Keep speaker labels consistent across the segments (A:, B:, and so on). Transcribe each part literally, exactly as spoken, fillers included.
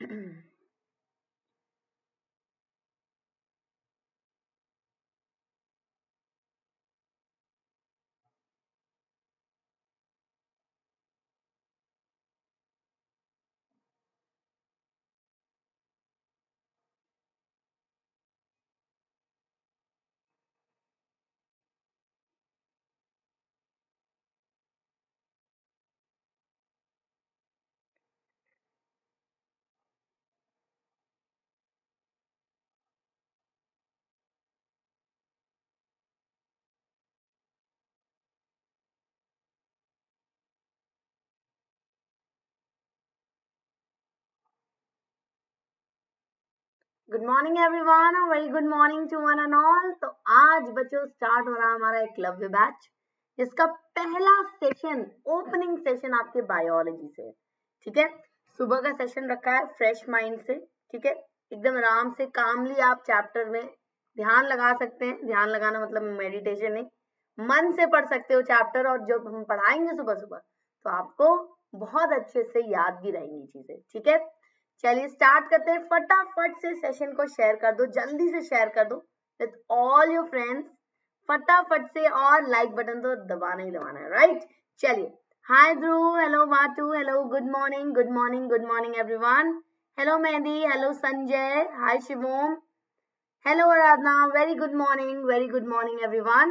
A: Good morning everyone, very good morning to one and all. तो आज बच्चों start हो रहा है हमारा एकलव्य बैच, जिसका पहला सेशन ओपनिंग सेशन आपके बायोलॉजी से। ठीक है, सुबह का सेशन रखा है फ्रेश माइंड से। ठीक है, एकदम आराम से कामली आप चैप्टर में ध्यान लगा सकते हैं। ध्यान लगाना मतलब मेडिटेशन नहीं, मन से पढ़ सकते हो चैप्टर, और जब हम पढ़ाएंगे सुबह सुबह तो आपको बहुत अच्छे से याद भी रहेंगी चीजें। ठीक है, चलिए स्टार्ट करते हैं। फटाफट से सेशन को शेयर कर दो, जल्दी से शेयर कर दो विथ ऑल योर फ्रेंड्स, फटाफट से। और लाइक बटन तो दबाना ही दबाना है, राइट। चलिए, hi Dhruv, hello Matu, hello, good morning, good morning, good morning everyone. Hello Mehndi, hello Sanjay, hi Shivom, hello Aradhana, very good morning, very good morning everyone.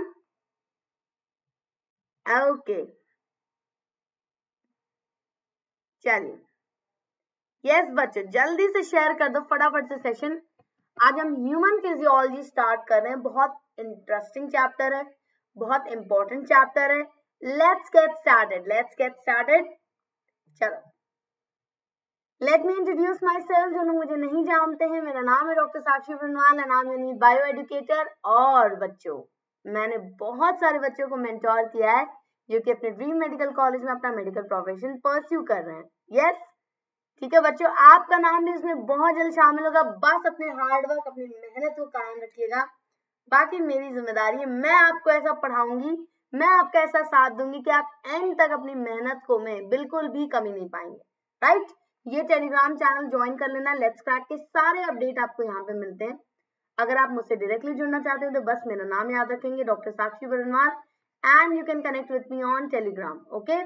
A: Okay, चलिए, यस बच्चों जल्दी से शेयर कर दो फटाफट से सेशन। आज हम ह्यूमन फिजियोलॉजी स्टार्ट कर रहे हैं। बहुत इंटरेस्टिंग चैप्टर है, बहुत इंपॉर्टेंट चैप्टर है। Let's get started, let's get started. चलो, let me introduce myself. जो लोग मुझे नहीं जानते हैं, मेरा नाम है doctor Sakshi Barnwal and I am unique bio educator. और बच्चों, मैंने बहुत सारे बच्चों को मेंटोर किया है जो कि अपने ड्रीम मेडिकल कॉलेज में अपना मेडिकल प्रोफेशन परस्यू कर रहे हैं। यस, ठीक है बच्चों, आपका नाम भी इसमें बहुत जल्द शामिल होगा। बस अपने हार्डवर्क, अपनी मेहनत को कायम रखिएगा। बाकी मेरी जिम्मेदारी है, मैं आपको ऐसा पढ़ाऊंगी, मैं आपका ऐसा साथ दूंगी कि आप एंड तक अपनी मेहनत को में बिल्कुल भी कमी नहीं पाएंगे, राइट। ये टेलीग्राम चैनल ज्वाइन कर लेना। लेट्स क्रैक के सारे अपडेट आपको यहाँ पे मिलते हैं। अगर आप मुझसे डायरेक्टली जुड़ना चाहते हैं तो बस मेरा नाम याद रखेंगे, doctor Sakshi Barnwal, and you can connect with me on Telegram. Okay,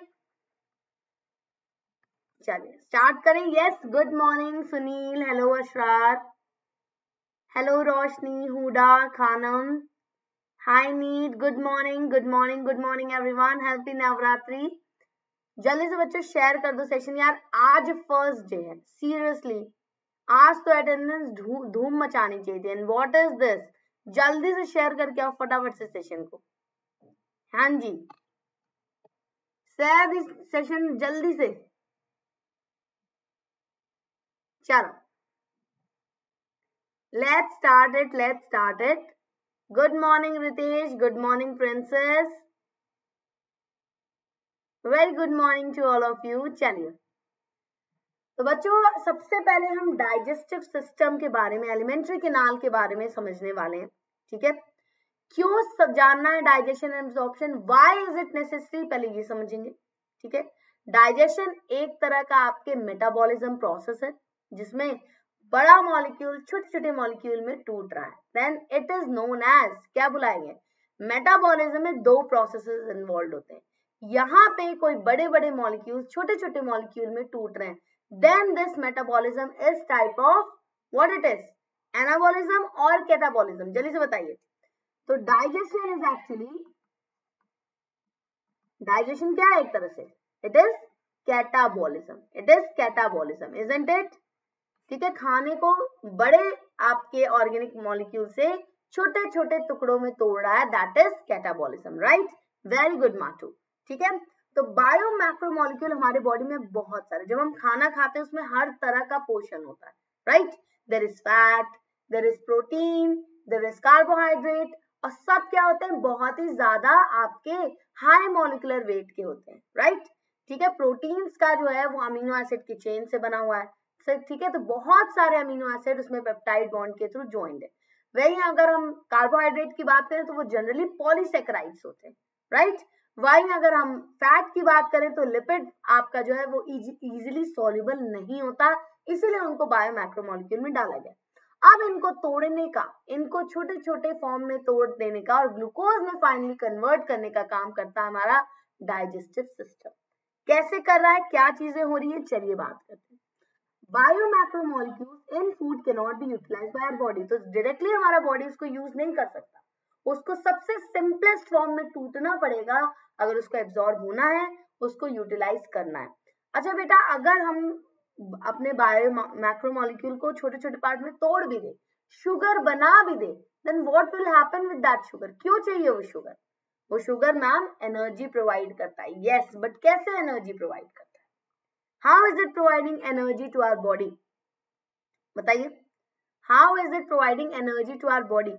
A: चलिए स्टार्ट करें। Yes, good morning Sunil, hello Ashrar, hello Roshni, Huda, Khanam, hi NEET, good morning, good morning, good morning everyone, happy Navratri. जल्दी से बच्चों शेयर कर दो सेशन यार। आज फर्स्ट डे है, सीरियसली आज तो अटेंडेंस धूम मचानी चाहिए थी। एंड व्हाट इज दिस, जल्दी से शेयर करके आओ फटाफट से सेशन को। हाँ जी, शेयर दिस सेशन जल्दी से। चलो, let's start it, let's start it. Good morning Ritesh, good morning princess, very good morning to all of you. चलिए, तो बच्चों सबसे पहले हम डाइजेस्टिव सिस्टम के बारे में, एलिमेंट्री कैनाल के बारे में समझने वाले हैं। ठीक है, क्यों सब जानना है digestion and absorption, why is it necessary, पहले ये समझेंगे। ठीक है, डाइजेशन एक तरह का आपके मेटाबॉलिज्म प्रोसेस है जिसमें बड़ा मॉलिक्यूल छोटे छोटे मॉलिक्यूल में टूट रहा है। Then it is known as, क्या बुलाएंगे, मेटाबॉलिज्म में दो प्रोसेसेस इन्वॉल्व होते हैं। यहाँ पे कोई बड़े बड़े मॉलिक्यूल छोटे छोटे मॉलिक्यूल में टूट रहे हैं, then this metabolism is type of what it is, anabolism और कैटाबॉलिज्म। जल्दी से बताइए। तो डाइजेशन इज एक्चुअली, डाइजेशन क्या है एक तरह से, it is catabolism, it is catabolism, isn't it. ठीक है, खाने को बड़े आपके ऑर्गेनिक मॉलिक्यूल से छोटे छोटे टुकड़ों में तोड़ रहा है, that is catabolism, right. Very good Matu. ठीक है, तो बायो मैक्रो मॉलिक्यूल हमारे बॉडी में बहुत सारे, जब हम खाना खाते हैं उसमें हर तरह का पोषण होता है, right. There is fat, there is protein, there is carbohydrate, और सब क्या होते हैं, बहुत ही ज्यादा आपके हाई मॉलिकुलर वेट के होते हैं, राइट। ठीक है, प्रोटीन्स का जो है वो अमीनो एसिड की चेन से बना हुआ है। ठीक है, तो बहुत सारे अमीनो एसिड उसमें पेप्टाइड बॉन्ड के थ्रू ज्वाइंड है। वही अगर हम कार्बोहाइड्रेट की बात करें तो वो जनरली पॉलीसेकेराइड्स होते हैं, राइट। वही अगर हम फैट की बात करें तो लिपिड आपका जो है वो इजीली सॉल्युबल नहीं होता इसीलिए उनको बायो मैक्रोमोलिक्यूल में डाला गया। अब इनको तोड़ने का, इनको छोटे छोटे फॉर्म में तोड़ देने का और ग्लूकोज में फाइनली कन्वर्ट करने का काम करता है हमारा डाइजेस्टिव सिस्टम। कैसे कर रहा है, क्या चीजें हो रही है, चलिए बात करते हैं। Bio macromolecules in food can not be utilized by our body, तो डायरेक्टली हमारा बॉडी उसको यूज नहीं कर सकता, उसको सबसे सिंपलेस्ट फॉर्म में टूटना पड़ेगा अगर उसको एब्जॉर्ब होना है, उसको यूटिलाइज करना है। अच्छा बेटा, अगर हम अपने बायो मैक्रोमोलिक्यूल को छोटे छोटे पार्ट में तोड़ भी दे, शुगर बना भी दे, then what will happen with that sugar? क्यों चाहिए वो शुगर? वो शुगर मैम एनर्जी प्रोवाइड करता है। यस, बट कैसे एनर्जी प्रोवाइड करता है? How is it providing energy to our body? बताइए, how is it providing energy to our body?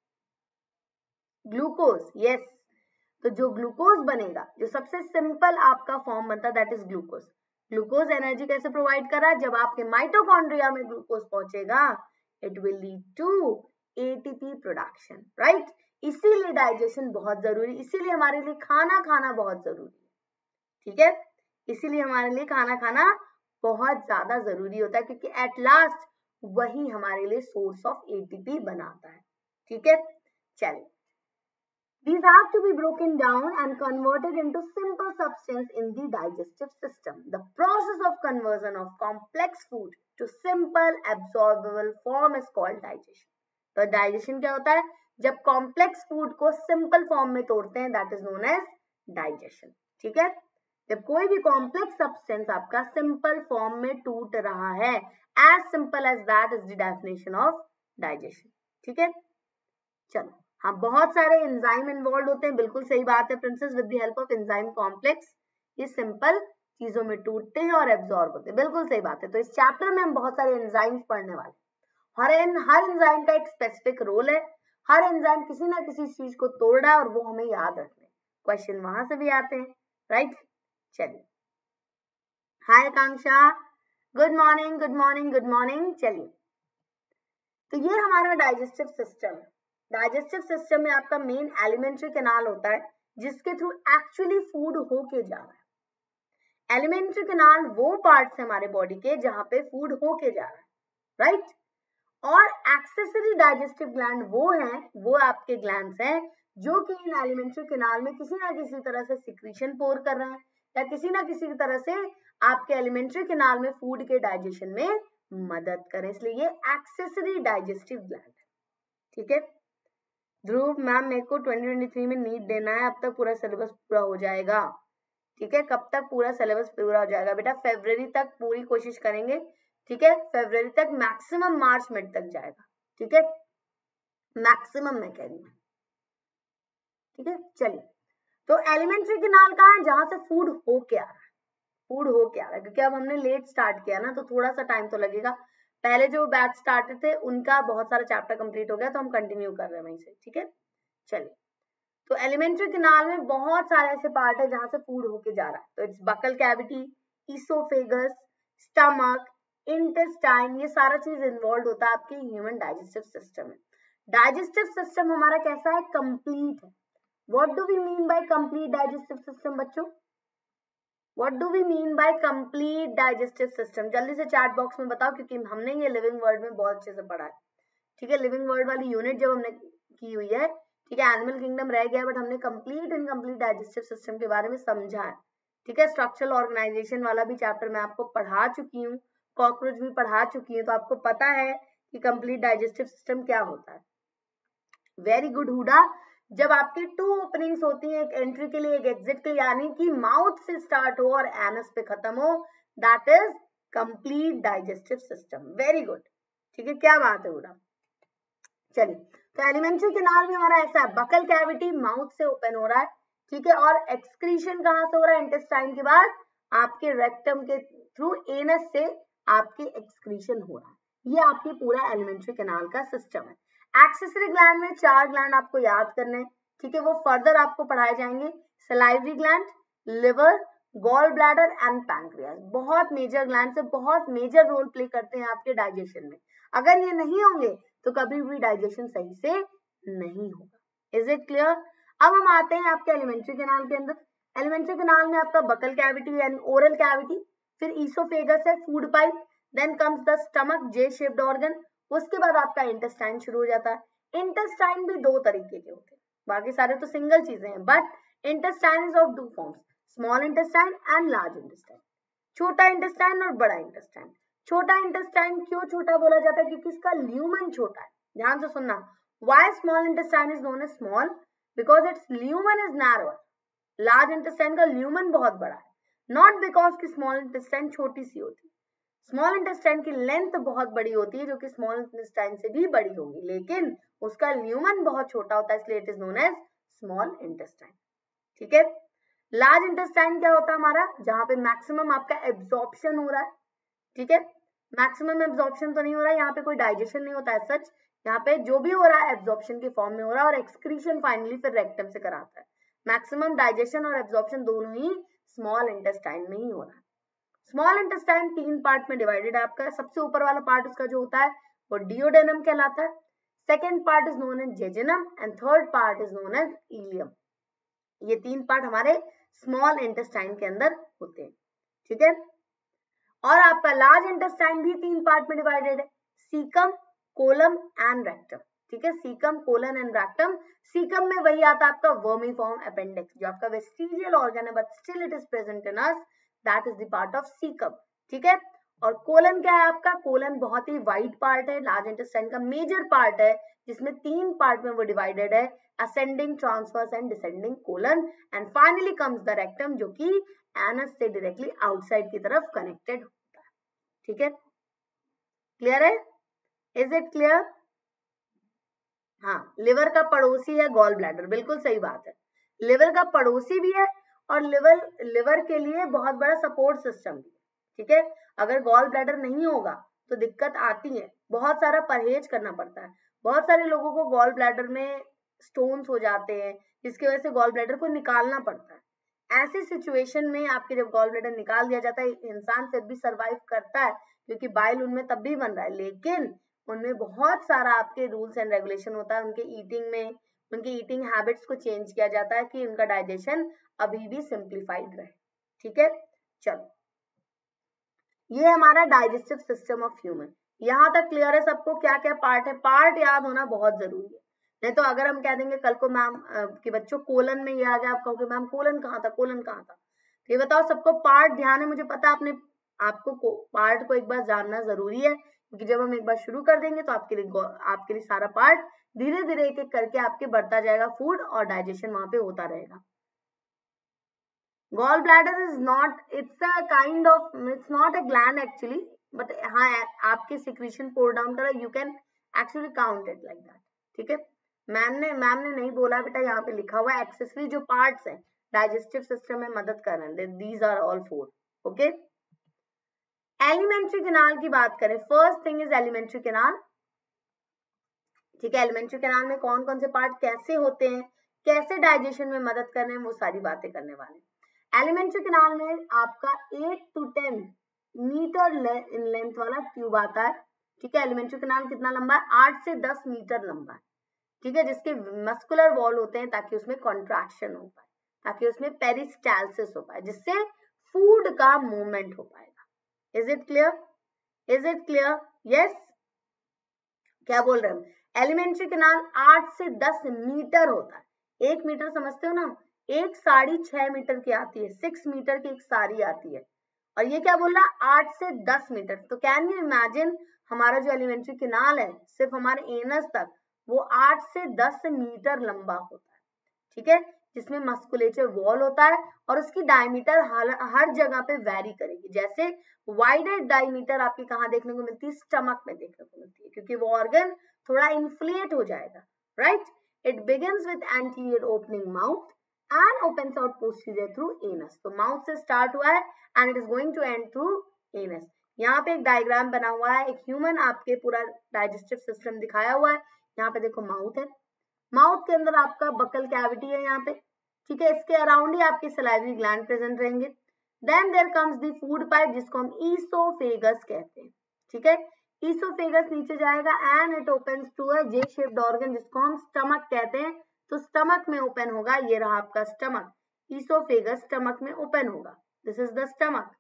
A: Glucose. Yes, तो जो ग्लूकोज बनेगा, जो सबसे सिंपल आपका फॉर्म बनता है, that is glucose. Glucose energy कैसे प्रोवाइड कर रहा है? जब आपके माइटोकॉन्ड्रिया में ग्लूकोज पहुंचेगा, it will lead to ATP production, right? इसीलिए डाइजेशन बहुत जरूरी, इसीलिए हमारे लिए खाना खाना बहुत जरूरी है, ठीक है? इसीलिए हमारे लिए खाना खाना बहुत ज्यादा जरूरी होता है, क्योंकि एट लास्ट वही हमारे लिए सोर्स ऑफ एटीपी बनाता है, ठीक है? चलिए, these have to be broken down and converted into simple substance in the digestive system. The process of conversion of complex food to simple absorbable form is called digestion. तो digestion क्या होता है? जब complex food को simple form में तोड़ते हैं, that is known as digestion. ठीक है? जब कोई भी complex substance आपका simple form में टूट रहा है, as simple as that is the definition of digestion. ठीक है? चलो, हाँ, बहुत सारे एंजाइम इन्वॉल्व होते हैं, बिल्कुल सही बात है princess. With the help of enzyme complex ये सिंपल चीजों में टूटते हैं और एब्जॉर्ब होते हैं, बिल्कुल सही बात है। तो इस चैप्टर में हम बहुत सारे एंजाइम्स पढ़ने वाले हैं। हर इन हर एंजाइम का एक स्पेसिफिक रोल है, हर एंजाइम किसी ना किसी चीज को तोड़ रहा है और वो हमें याद रखने, क्वेश्चन वहां से भी आते हैं, राइट? चलिए, hi Akanksha, good morning good morning good morning. चलिए, तो ये हमारा डाइजेस्टिव सिस्टम है। डाइजेस्टिव सिस्टम में आपका मेन एलिमेंट्री कैनाल होता है, जिसके थ्रू एक्चुअली फूड होके जा रहा है। एलिमेंट्री कैनाल वो पार्ट्स है हमारे बॉडी के जहां पे फूड होके जा रहा है, राइट? और एक्सेसरी डाइजेस्टिव ग्लैंड वो हैं, वो आपके ग्लैंड्स हैं जो कि इन एलिमेंट्री कैनाल में किसी ना किसी तरह से सिक्रीशन पोर कर रहे हैं, या किसी ना किसी तरह से आपके एलिमेंट्री कैनाल में फूड के डाइजेशन में मदद करें, इसलिए ये एक्सेसरी डाइजेस्टिव ग्लैंड है, ठीक है? ध्रुव मैम, मेरे को ट्वेंटी ट्वेंटी थ्री में नीट देना है, अब तक पूरा सिलेबस पूरा हो जाएगा, ठीक है? कब तक पूरा सिलेबस पूरा हो जाएगा बेटा? फरवरी तक पूरी कोशिश करेंगे, ठीक है? फरवरी तक, मैक्सिमम मार्च मिड तक जाएगा, ठीक है? मैक्सिमम मैं कह रही हूँ, ठीक है? चलिए, तो एलिमेंट्री कैनाल कहाँ है? जहां से फूड हो के आ रहा है, फूड हो के आ रहा है, क्योंकि अब हमने लेट स्टार्ट किया ना, तो थोड़ा सा टाइम तो लगेगा। पहले जो बैच स्टार्ट थे उनका बहुत सारा चैप्टर कंप्लीट हो गया, तो हम कंटिन्यू कर रहे हैं वहीं से, ठीक है? चलिए, तो एलिमेंट्री कैनाल में बहुत सारे ऐसे पार्ट है जहां से फूड होके जा रहा है। तो it's buccal cavity, oesophagus, stomach, intestine, ये सारा चीज इन्वॉल्व होता है आपके ह्यूमन डाइजेस्टिव सिस्टम में। डाइजेस्टिव सिस्टम हमारा कैसा है? कंप्लीट है। What do we mean by complete digestive system बच्चों? What do we mean by complete digestive system? जल्दी से चैट बॉक्स में बताओ, क्योंकि हमने ये लिविंग वर्ड में बहुत अच्छे से पढ़ा है, ठीक है? लिविंग वर्ड वाली यूनिट जब हमने की हुई है, ठीक है? एनिमल किंगडम रह गया, बट हमने कंप्लीट इनकम्प्लीट डाइजेस्टिव सिस्टम के बारे में समझा है, ठीक है? स्ट्रक्चरल ऑर्गेनाइजेशन वाला भी चैप्टर मैं आपको पढ़ा चुकी हूँ, कॉकरोच भी पढ़ा चुकी हूँ, तो आपको पता है कि कंप्लीट डाइजेस्टिव सिस्टम क्या होता है। Very good Huda. जब आपकी टू ओपनिंग्स होती हैं, एक एंट्री के लिए एक एग्जिट के लिए, यानी कि माउथ से स्टार्ट हो और एनस पे खत्म हो, that is complete digestive system. Very good, ठीक है? क्या बात है हुडा। चलिए, तो एलिमेंट्री कैनाल भी हमारा ऐसा है, बकल कैविटी माउथ से ओपन हो रहा है, ठीक है? और एक्सक्रीशन कहां से हो रहा है? इंटेस्टाइन के बाद आपके रेक्टम के थ्रू एनस से आपके एक्सक्रीशन हो रहा है। ये आपकी पूरा एलिमेंट्री कैनाल का सिस्टम है। एक्सेसरी ग्लैंड में चार ग्लैंड आपको याद करने, ठीक है? वो फर्दर आपको पढ़ाए जाएंगे। Salivary gland, liver, gall bladder and pancreas. बहुत मेजर ग्लैंड से बहुत मेजर रोल प्ले करते हैं आपके डाइजेशन में। अगर ये नहीं होंगे तो कभी भी डाइजेशन सही से नहीं होगा। Is it clear? अब हम आते हैं आपके एलिमेंट्री कैनाल के अंदर। एलिमेंट्री कैनाल में आपका बकल कैविटी यानी ओरल कैविटी, फिर ईसोफेगस है, food pipe, then comes the stomach, J shaped organ, उसके बाद आपका इंटेस्टाइन शुरू हो जाता है। इंटेस्टाइन भी दो तरीके के होते हैं, बाकी सारे तो सिंगल चीजें हैं, but intestine is of two forms, small intestine and large intestine, छोटा इंटेस्टाइन और बड़ा इंटेस्टाइन। छोटा इंटेस्टाइन क्यों छोटा बोला जाता है? क्योंकि इसका ल्यूमन छोटा है। ध्यान से सुनना, why small intestine is known as small? Because its lumen is narrower. Large intestine का ल्यूमन बहुत बड़ा है, नॉट बिकॉज की स्मॉल इंटेस्टाइन छोटी सी होती है। स्मॉल इंटेस्टाइन की लेंथ बहुत बड़ी होती है, जो कि स्मॉल इंटेस्टाइन से भी बड़ी होगी, लेकिन उसका ल्यूमन बहुत छोटा होता है, इसलिए it is known as small intestine. ठीक है। लार्ज इंटेस्टाइन क्या होता है हमारा? जहां पे मैक्सिमम आपका एब्जॉर्प्शन हो रहा है। ठीक है, मैक्सिमम एब्जॉर्प्शन तो नहीं हो रहा है, यहाँ पे कोई डाइजेशन नहीं होता है सच, यहाँ पे जो भी हो रहा है एब्जॉर्प्शन के फॉर्म में हो रहा है और एक्सक्रीशन फाइनली फिर रेक्टम से कराता है। मैक्सिमम डाइजेशन और एब्जॉर्प्शन दोनों ही स्मॉल इंटेस्टाइन में ही हो रहा है। स्मॉल इंटेस्टाइन तीन पार्ट में डिवाइडेड है आपका। सबसे ऊपर वाला पार्ट उसका जो होता है वो डिओडेनम कहलाता है, second part is known as jejunum and third part is known as ileum. ये तीन पार्ट हमारे स्मॉल इंटेस्टाइन के अंदर होते हैं। ठीक है, और आपका लार्ज इंटेस्टाइन भी तीन पार्ट में डिवाइडेड है, सीकम, कोलम एंड रेक्टम। ठीक है, caecum, colon and rectum. Caecum में वही आता है आपका वर्मीफॉर्म अपेंडिक्स, जो आपका वेस्टिजियल ऑर्गन है but still it is present in us, that is the part of caecum. ठीक है, और कोलन क्या है आपका? कोलन बहुत ही वाइड पार्ट है, लार्ज इंटेस्टाइन का मेजर पार्ट है, जिसमें तीन पार्ट में वो डिवाइडेड है, ascending, transverse and descending colon, and finally comes the rectum, जो कि एनस से डायरेक्टली आउटसाइड की तरफ कनेक्टेड होता है। ठीक है, क्लियर है? Is it clear? हाँ, लिवर का पड़ोसी है गॉल ब्लैडर, बिल्कुल सही बात है, लिवर का पड़ोसी भी है और लिवर लिवर के लिए बहुत बड़ा सपोर्ट सिस्टम भी है। ठीक है, अगर गॉल ब्लैडर नहीं होगा तो दिक्कत आती है, बहुत सारा परहेज करना पड़ता है। बहुत सारे लोगों को गॉल ब्लैडर में स्टोन्स हो जाते हैं, जिसकी वजह से गॉल ब्लैडर को निकालना पड़ता है। ऐसी सिचुएशन में आपके जब गॉल ब्लैडर निकाल दिया जाता है, इंसान फिर भी सर्वाइव करता है, क्योंकि बाइल उनमें तब भी बन रहा है, लेकिन उनमें बहुत सारा आपके रूल्स एंड रेगुलेशन होता है। उनके ईटिंग में, उनके ईटिंग हैबिट्स को चेंज किया जाता है कि उनका डाइजेशन अभी भी सिंप्लीफाइड रहे। ठीक है, चलो, ये हमारा डाइजेस्टिव सिस्टम ऑफ ह्यूमन। यहाँ तक क्लियर है सबको? क्या क्या पार्ट है? पार्ट याद होना बहुत जरूरी है, नहीं तो अगर हम कह देंगे कल को मैम कि बच्चों कोलन में ये आ गया, आप कहोगे मैम कोलन कहाँ था, कोलन कहाँ था? तो ये बताओ सबको पार्ट ध्यान है? मुझे पता आपने आपको पार्ट को एक बार जानना जरूरी है, क्योंकि जब हम एक बार शुरू कर देंगे तो आपके लिए आपके लिए सारा पार्ट धीरे धीरे एक एक करके आपके बढ़ता जाएगा फूड, और डाइजेशन वहां पे होता रहेगा। Gall bladder is not, it's a kind of, it's not a gland actually, but हाँ आपके सिक्रीशन पोर डाउन करा, you can actually count it like that. ठीक है, मैम ने मैम ने नहीं बोला बेटा, यहाँ पे लिखा हुआ है एक्सेसरी जो पार्ट्स हैं डाइजेस्टिव सिस्टम में मदद कर रहे हैं, these are all four. Okay, alimentary canal की बात करें, first thing is alimentary canal. ठीक है, एलिमेंट्री कैनाल में कौन कौन से पार्ट कैसे होते हैं, कैसे डाइजेशन में मदद कर रहे हैं, वो सारी बातें करने वाले हैं। एलिमेंट्री कैनाल में आपका eight to ten metre in length वाला ट्यूब आता है। ठीक है, एलिमेंट्री कैनाल कितना लंबा है? आठ से दस मीटर लंबा है। ठीक है, जिसके मस्कुलर वॉल होते हैं ताकि उसमें कॉन्ट्रैक्शन हो पाए, ताकि उसमें पेरिस्टाल्सिस हो पाए, जिससे फूड का मूवमेंट हो पाएगा। Is it clear? Is it clear? Yes, क्या बोल रहे हैं? एलिमेंट्री कैनाल आठ से दस मीटर होता है। एक मीटर समझते हो ना, एक साड़ी छह मीटर की आती है, सिक्स मीटर की एक साड़ी आती है, और ये क्या बोल रहा? आठ से दस मीटर। तो कैन यू इमेजिन, हमारा जो एलिमेंट्री कैनाल है सिर्फ हमारे एनस तक वो आठ से दस मीटर लंबा होता है। ठीक है, जिसमें मस्कुलेचर वॉल होता है, और उसकी डायमीटर हर, हर जगह पे वेरी करेगी। जैसे वाइडेड डायमीटर आपकी कहाँ देखने को मिलती है? स्टमक में देखने को मिलती है, क्योंकि वो ऑर्गन थोड़ा इन्फ्लेट हो जाएगा। Right, it begins with anterior opening mouth and opens out posterior through anus. तो माउथ से स्टार्ट हुआ है and it is going to end through anus. यहाँ पे एक डायग्राम बना हुआ है, एक ह्यूमन आपके पूरा डाइजेस्टिव सिस्टम दिखाया हुआ है। यहाँ पे देखो माउथ है, माउथ के अंदर आपका बकल कैविटी है यहाँ पे। ठीक है, इसके अराउंड ही आपके सलाइवरी ग्लैंड प्रेजेंट रहेंगे। Then there comes the food pipe, जिसको हम ईसोफेगस कहते हैं। ठीक है, ईसोफेगस नीचे जाएगा and it opens to a J shaped organ, जिसको हम स्टमक कहते हैं। तो स्टमक में ओपन होगा, ये रहा आपका स्टमक, ईसोफेगस स्टमक में ओपन होगा, this is the stomach.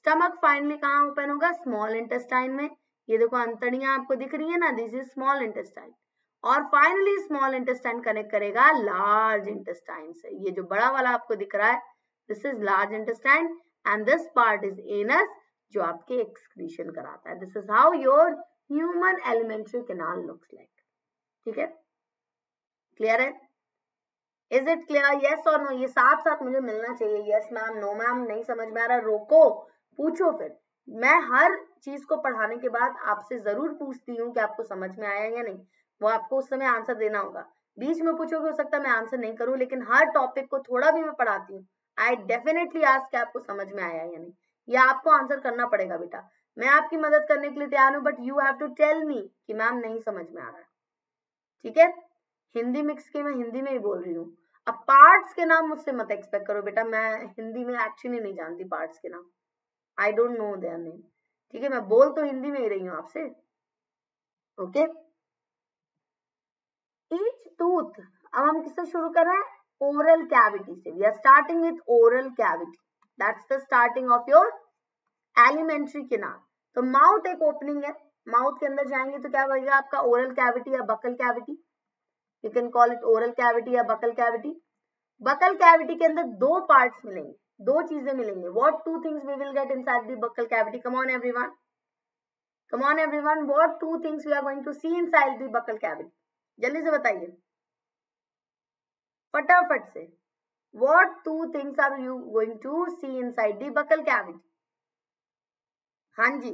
A: Stomach finally कहाँ ओपन होगा? स्मॉल इंटेस्टाइन में। ये देखो अंतड़ियां आपको दिख रही है ना, दिस इज स्मॉल इंटेस्टाइन। और फाइनली स्मॉल इंटेस्टाइन कनेक्ट करेगा लार्ज इंटेस्टाइन से। ये जो बड़ा वाला आपको दिख रहा है, this is large intestine and this part is anus, जो आपके एक्सक्रीशन कराता है। This is how your human elementary canal looks like. ठीक है, क्लियर है? Is it clear? यस और नो? ये साथ साथ मुझे मिलना चाहिए। यस मैम, नो मैम, नहीं समझ में आ रहा, रोको, पूछो। फिर मैं हर चीज को पढ़ाने के बाद आपसे जरूर पूछती हूँ कि आपको समझ में आया या नहीं। वो आपको उस समय आंसर देना होगा। बीच में पूछोगे, हो सकता है मैं आंसर नहीं करूँ, लेकिन हर टॉपिक को थोड़ा भी मैं पढ़ाती हूँ। आई डेफिनेटली आस्क कि आपको समझ में आया या नहीं। या आपको आंसर करना पड़ेगा बेटा। मैं आपकी मदद करने के लिए तैयार हूँ, but you have to tell me कि मैम नहीं समझ में आ रहा है। ठीक है, हिंदी मिक्स के मैं हिंदी में ही बोल रही हूँ। अब पार्ट्स के नाम मुझसे मत एक्सपेक्ट करो बेटा, मैं हिंदी में एक्चुअली नहीं जानती पार्ट्स के नाम। I don't know their name. ठीक है, मैं बोल तो हिंदी में ही रही हूँ आपसे। Okay, each tooth. अब हम किससे शुरू कर रहे हैं? ओरल कैविटी से। We are starting with oral cavity. That's the starting of your alimentary canal. तो माउथ एक ओपनिंग है, माउथ के अंदर जाएंगे तो क्या बनेगा आपका? ओरल कैविटी या buccal cavity. You can call it oral cavity या बकल कैविटी। बकल कैविटी के अंदर दो पार्ट्स मिलेंगे, दो चीजें मिलेंगे। What two things we will get inside the buccal cavity? Come on everyone, come on everyone, what two things we are going to see inside the buccal cavity? जल्दी से बताइए, फटाफट से। What two things are you going to see inside the buccal cavity? हाँ जी,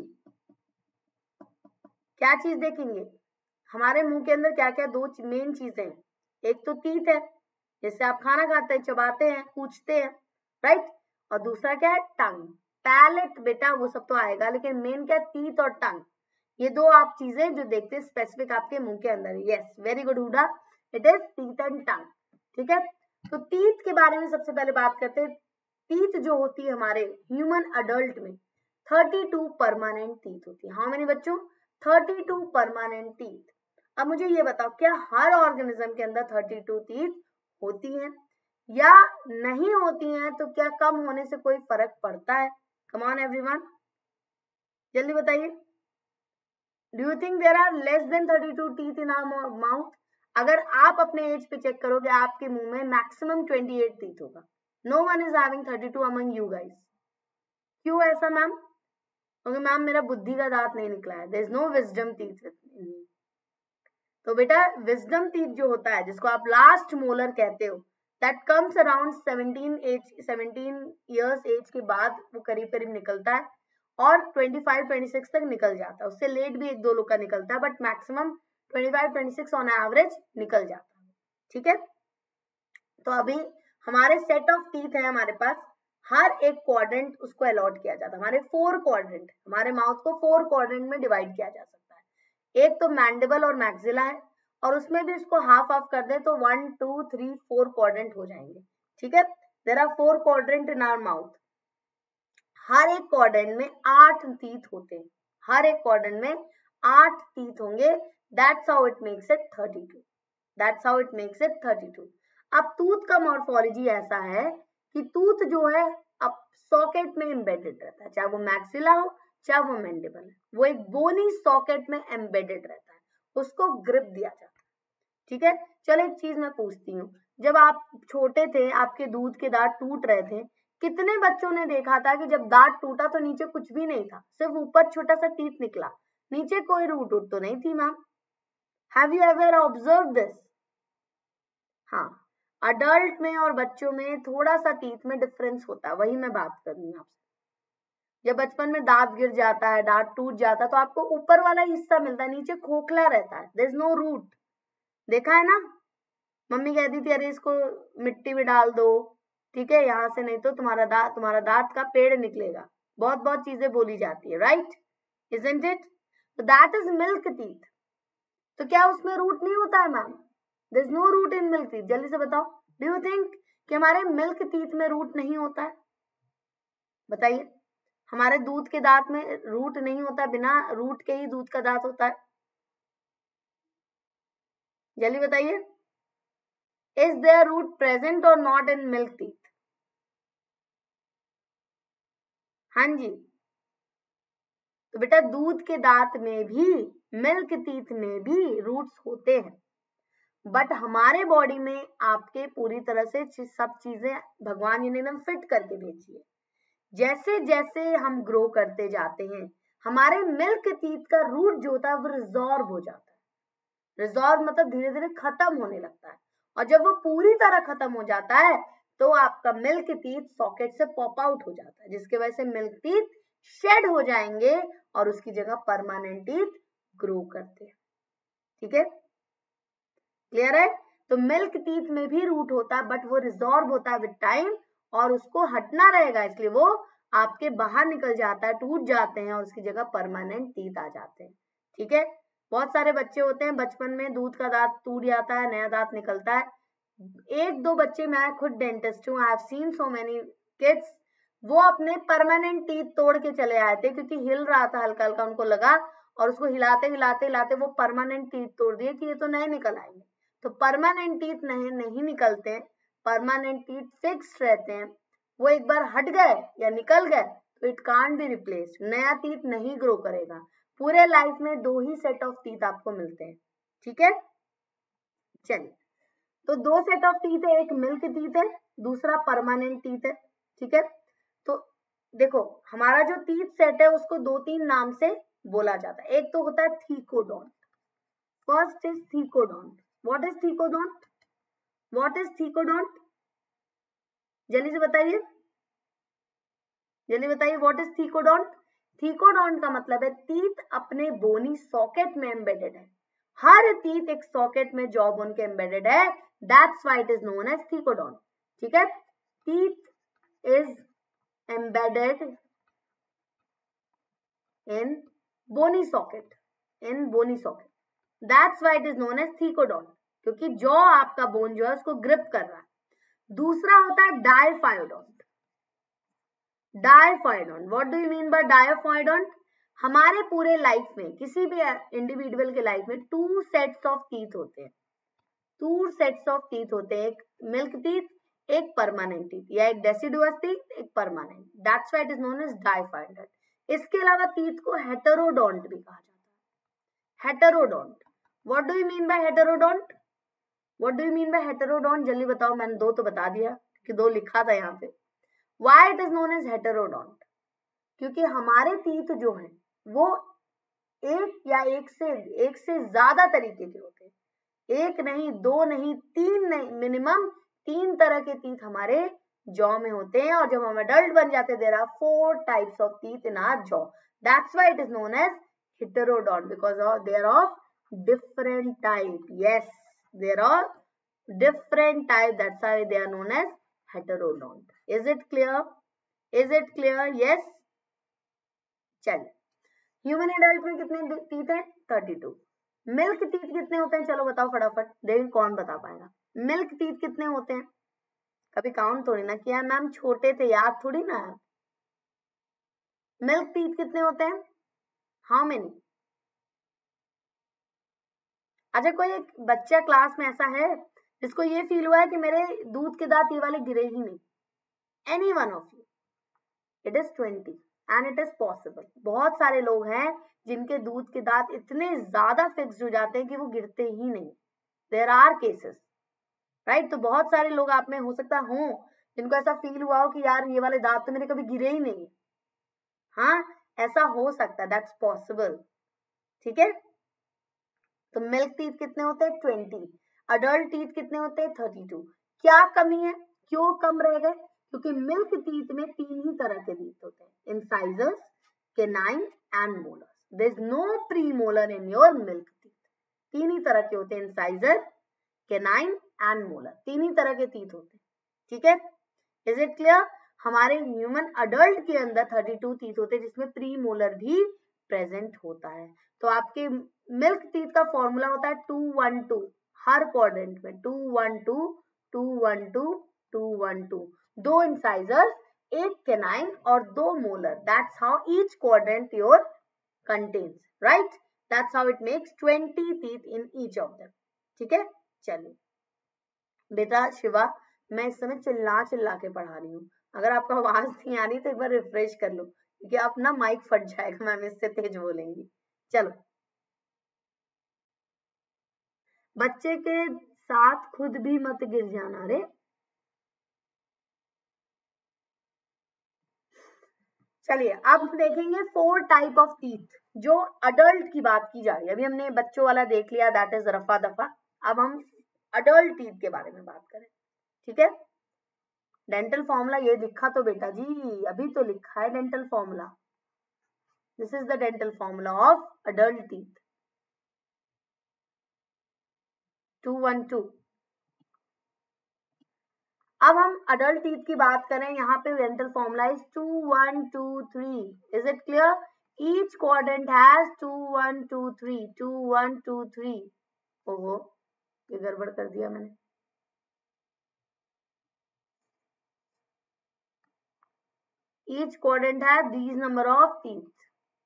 A: क्या चीज देखेंगे? हमारे मुंह के अंदर क्या क्या दो मेन चीजें हैं। एक तो टीथ है, जिससे आप खाना खाते हैं, चबाते हैं, कूचते हैं, राइट। और दूसरा क्या है? Tongue, palate. बेटा वो सब तो आएगा, लेकिन मेन क्या है? टीथ और टंग। ये दो आप चीजें जो देखते हैं स्पेसिफिक आपके मुंह के अंदर। Yes, very good Huda, it is teeth and tongue. ठीक है, तो टीथ के बारे में सबसे पहले बात करते हैं। टीथ जो होती है हमारे ह्यूमन अडल्ट में, थर्टी टू परमानेंट टीथ होती है। हाउ मेनी बच्चों? Thirty two permanent teeth. अब मुझे ये बताओ, क्या हर ऑर्गेनिज्म के अंदर थर्टी टू टीथ होती हैं या नहीं होती हैं? तो क्या कम होने से कोई फर्क पड़ता है? कम ऑन एवरीवन, जल्दी बताइए। Do you think there are less than thirty two teeth in our mouth? अगर आप अपने एज पे चेक करोगे, आपके मुंह में मैक्सिमम ट्वेंटी एट टीथ होगा। No one is having thirty two among you guys. क्यों ऐसा मैम? क्योंकि मैम मेरा बुद्धि का दांत नहीं निकला है। There is no wisdom teeth with me. तो बेटा विजडम टीथ जो होता है, जिसको आप लास्ट मोलर कहते हो, that comes around seventeen age seventeen years age के बाद वो करीब करीब निकलता है, और ट्वेंटी फाइव ट्वेंटी सिक्स तक निकल जाता है। उससे लेट भी एक दो लोग का निकलता है, but maximum twenty five twenty six on average निकल जाता है। ठीक है, तो अभी हमारे सेट ऑफ टीथ है हमारे पास, हर एक क्वाड्रेंट उसको अलॉट किया जाता है। हमारे फोर क्वाड्रेंट, हमारे माउथ को फोर क्वाड्रेंट में डिवाइड किया जा सकता है। एक तो मैंडिबल और मैक्सिला है, और उसमें भी इसको हाफ हाफ कर दे तो one two three four quadrant हो जाएंगे। ठीक है, there are four quadrant in our mouth. हर एक क्वाड्रेंट में आठ टीथ होते हैं, हर एक क्वाड्रेंट में आठ टीथ होंगे। That's how it makes it thirty two. That's how it makes it thirty two. अब टूथ का मॉर्फोलॉजी ऐसा है कि टूथ जो है अब सॉकेट में एम्बेडेड रहता है, चाहे वो मैक्सिला हो चाहे वो मैंडिबल है, वो एक बोनी सॉकेट में एम्बेडेड रहता है, उसको ग्रिप दिया जाता है। ठीक है, चलो एक चीज मैं पूछती हूँ, जब आप छोटे थे, आपके दूध के दांत टूट रहे थे, कितने बच्चों ने देखा था कि जब दांत टूटा तो नीचे कुछ भी नहीं था, सिर्फ ऊपर छोटा सा टीथ निकला, नीचे कोई रूट उट तो नहीं थी ma'am? Have you ever observe this? हाँ, अडल्ट में और बच्चों में थोड़ा सा टीथ में डिफरेंस होता है, वही मैं बात कर रही हूँ आपसे। जब बचपन में दांत गिर जाता है, दांत टूट जाता है, तो आपको ऊपर वाला हिस्सा मिलता है, नीचे खोखला रहता है, देयर इज नो रूट। देखा है ना, मम्मी कहती थी अरे इसको मिट्टी में डाल दो, ठीक है, यहाँ से नहीं तो तुम्हारा दांत तुम्हारा दांत का पेड़ निकलेगा, बहुत बहुत चीजें बोली जाती है, राइट, इजंट इट? तो दैट इज मिल्क टीथ। तो क्या उसमें रूट नहीं होता है ma'am? There is no root in milk teeth. जल्दी से बताओ, डू यू थिंक कि हमारे मिल्क टीथ में रूट नहीं होता है? बताइए, हमारे दूध के दांत में रूट नहीं होता, बिना रूट के ही दूध का दांत होता है? जल्दी बताइए, इज देयर रूट प्रेजेंट और नॉट इन मिल्क टीथ? हाँ जी, तो बेटा दूध के दांत में भी, मिल्क टीथ में भी रूट्स होते हैं, बट हमारे बॉडी में आपके पूरी तरह से सब चीजें भगवान जी ने एकदम फिट करके भेजी है। जैसे जैसे हम ग्रो करते जाते हैं, हमारे मिल्क टीथ का रूट जो होता है वो रिजॉर्व हो जाता है। रिजॉर्व मतलब धीरे धीरे खत्म होने लगता है, और जब वो पूरी तरह खत्म हो जाता है तो आपका मिल्क टीथ सॉकेट से पॉप आउट हो जाता है, जिसके वजह से मिल्क टीथ शेड हो जाएंगे और उसकी जगह परमानेंट टीथ ग्रो करते हैं। ठीक है, क्लियर है? तो मिल्क टीथ में भी रूट होता है, बट वो रिजॉर्व होता है विद टाइम, और उसको हटना रहेगा, इसलिए वो आपके बाहर निकल जाता है, टूट जाते हैं और उसकी जगह परमानेंट टीथ आ जाते हैं। ठीक है, बहुत सारे बच्चे होते हैं बचपन में दूध का दांत टूट जाता है, नया दांत निकलता है। एक दो बच्चे, मैं खुद डेंटिस्ट हूँ, I have seen so many kids, वो अपने परमानेंट टीथ तोड़ के चले आए थे क्योंकि हिल रहा था हल्का हल्का, उनको लगा, और उसको हिलाते हिलाते हिलाते वो परमानेंट टीथ तोड़ दिए कि ये तो नए निकल आएंगे। तो परमानेंट टीथ नहीं नहीं निकलते हैं, परमानेंट टीथ फिक्स्ड रहते हैं। वो एक बार हट गए या निकल गए तो इट कांट बी रिप्लेस्ड, नया टीथ नहीं ग्रो करेगा। पूरे लाइफ में दो ही सेट ऑफ टीथ आपको मिलते हैं। ठीक है, चलिए, तो दो सेट ऑफ टीथ है, एक मिल्क टीथ है, दूसरा परमानेंट टीथ है। ठीक है, तो देखो हमारा जो टीथ सेट है उसको दो तीन नाम से बोला जाता है। एक तो होता है thecodont. First is thecodont. What is thecodont? What is thecodont? जल्दी से बताइए, जल्दी बताइए, व्हाट इज थीकोडोंट? थीकोडोंट का मतलब है टीथ अपने बोनी सॉकेट में एम्बेडेड है। हर टीथ एक सॉकेट में जॉ बोन के एम्बेडेड है, that's why it is known as thecodont. ठीक है, teeth is embedded in bony socket, in bony socket, that's why it is known as thecodont, क्योंकि जॉ आपका बोन जो है उसको ग्रिप कर रहा है। दूसरा होता है diphyodont. Diphyodont, what do you mean by diphyodont? हमारे पूरे लाइफ में, किसी भी इंडिविजुअल के लाइफ में टू सेट्स ऑफ टीथ होते हैं, टू सेट्स ऑफ टीथ होते हैं, एक मिल्क टीथ, एक परमानेंट टीथ, या एक डेसिडुअस टीथ, एक permanent, that's why it is known as diphyodont. इसके अलावा टीथ को हेटेरोडोंट भी कहा जाता है। Heterodont, what do you mean by heterodont? What do you mean by heterodont? जल्दी बताओ, मैंने दो तो बता दिया कि दो लिखा था यहाँ पे। Why it is known as heterodont? क्योंकि हमारे टीथ जो हैं वो एक या एक से एक से ज्यादा तरीके के होते हैं, एक नहीं, दो नहीं, तीन नहीं, मिनिमम तीन तरह के टीथ हमारे जॉ में होते हैं, और जब हम अडल्ट बन जाते हैं, there are four types of teeth in our jaw. That's why it is known as heterodont, because of they are of different type. Yes, there are different type. That's why they are known as heterodont. Is it clear? Is it clear? Yes. चलिए, human adult में कितने teeth हैं? Thirty to. Milk teeth कितने होते हैं? चलो बताओ फटाफट, देखिए कौन बता पाएगा। मिल्क टीथ कितने होते हैं? कभी काउंट थोड़ी ना किया मैम, छोटे थे, याद थोड़ी ना। मिल्क टीथ कितने होते हैं? How many? अच्छा, कोई एक बच्चा क्लास में ऐसा है जिसको ये फील हुआ है कि मेरे दूध के दांत ये वाले गिरे ही नहीं? Any one of you? It is twenty and it is possible. बहुत सारे लोग हैं जिनके दूध के दांत इतने ज्यादा फिक्स्ड हो जाते हैं कि वो गिरते ही नहीं। There are cases, right? तो बहुत सारे लोग आप में हो सकता हो जिनको ऐसा फील हुआ हो कि यार ये वाले दांत तो मेरे कभी गिरे ही नहीं। हाँ, ऐसा हो सकता है, दैट्स पॉसिबल। ठीक है, तो मिल्क टीथ कितने होते हैं? ट्वेंटी। अडल्ट टीथ कितने होते हैं? Thirty two. क्या कमी है, क्यों कम रह गए? क्योंकि मिल्क टीथ में तीन ही तरह के टीथ होते हैं, incisors, canine and molars. There is no premolar in your milk teeth. तीन ही तरह के होते हैं, इंसाइजर, केनाइन एंड मोलर, तीन ही तरह के टीथ होते हैं। ठीक है, इज इट क्लियर? हमारे ह्यूमन अडल्ट के अंदर थर्टी टू टीथ होते हैं, जिसमें प्रीमोलर भी प्रेजेंट होता है। तो आपके मिल्क टीथ का फॉर्मूला होता है टू वन टू, हर क्वाड्रेंट में two one two, two one two, two one two, दो इंसाइजर्स, एक केनाइन और दो molar. That's how each quadrant your contains, right? That's how it makes twenty teeth in each of them. ठीक है, चलिए बेटा शिवा, मैं इस समय चिल्ला चिल्ला के पढ़ा रही हूँ, अगर आपको आवाज नहीं आ रही तो एक बार रिफ्रेश कर लो क्योंकि अपना माइक फट जाएगा, मैम इससे तेज बोलेंगी। चलो, बच्चे के साथ खुद भी मत गिर जाना। रे चलिए अब देखेंगे फोर टाइप ऑफ टीथ, जो अडल्ट की बात की जा रही है। अभी हमने बच्चों वाला देख लिया, दैट इज रफा दफा। अब हम अडल्ट टीथ के बारे में बात करें, ठीक है। डेंटल फॉर्मूला ये लिखा तो बेटा जी, अभी तो लिखा है dental formula. This is the dental formula of adult teeth, two one two. अब हम अडल्ट टीथ की बात करें, यहाँ पे dental formula is two one two three. Is it clear? Each quadrant has two one two three, two one two three. ओहो, ये गड़बड़ कर दिया मैंने। Each quadrant has these number of teeth.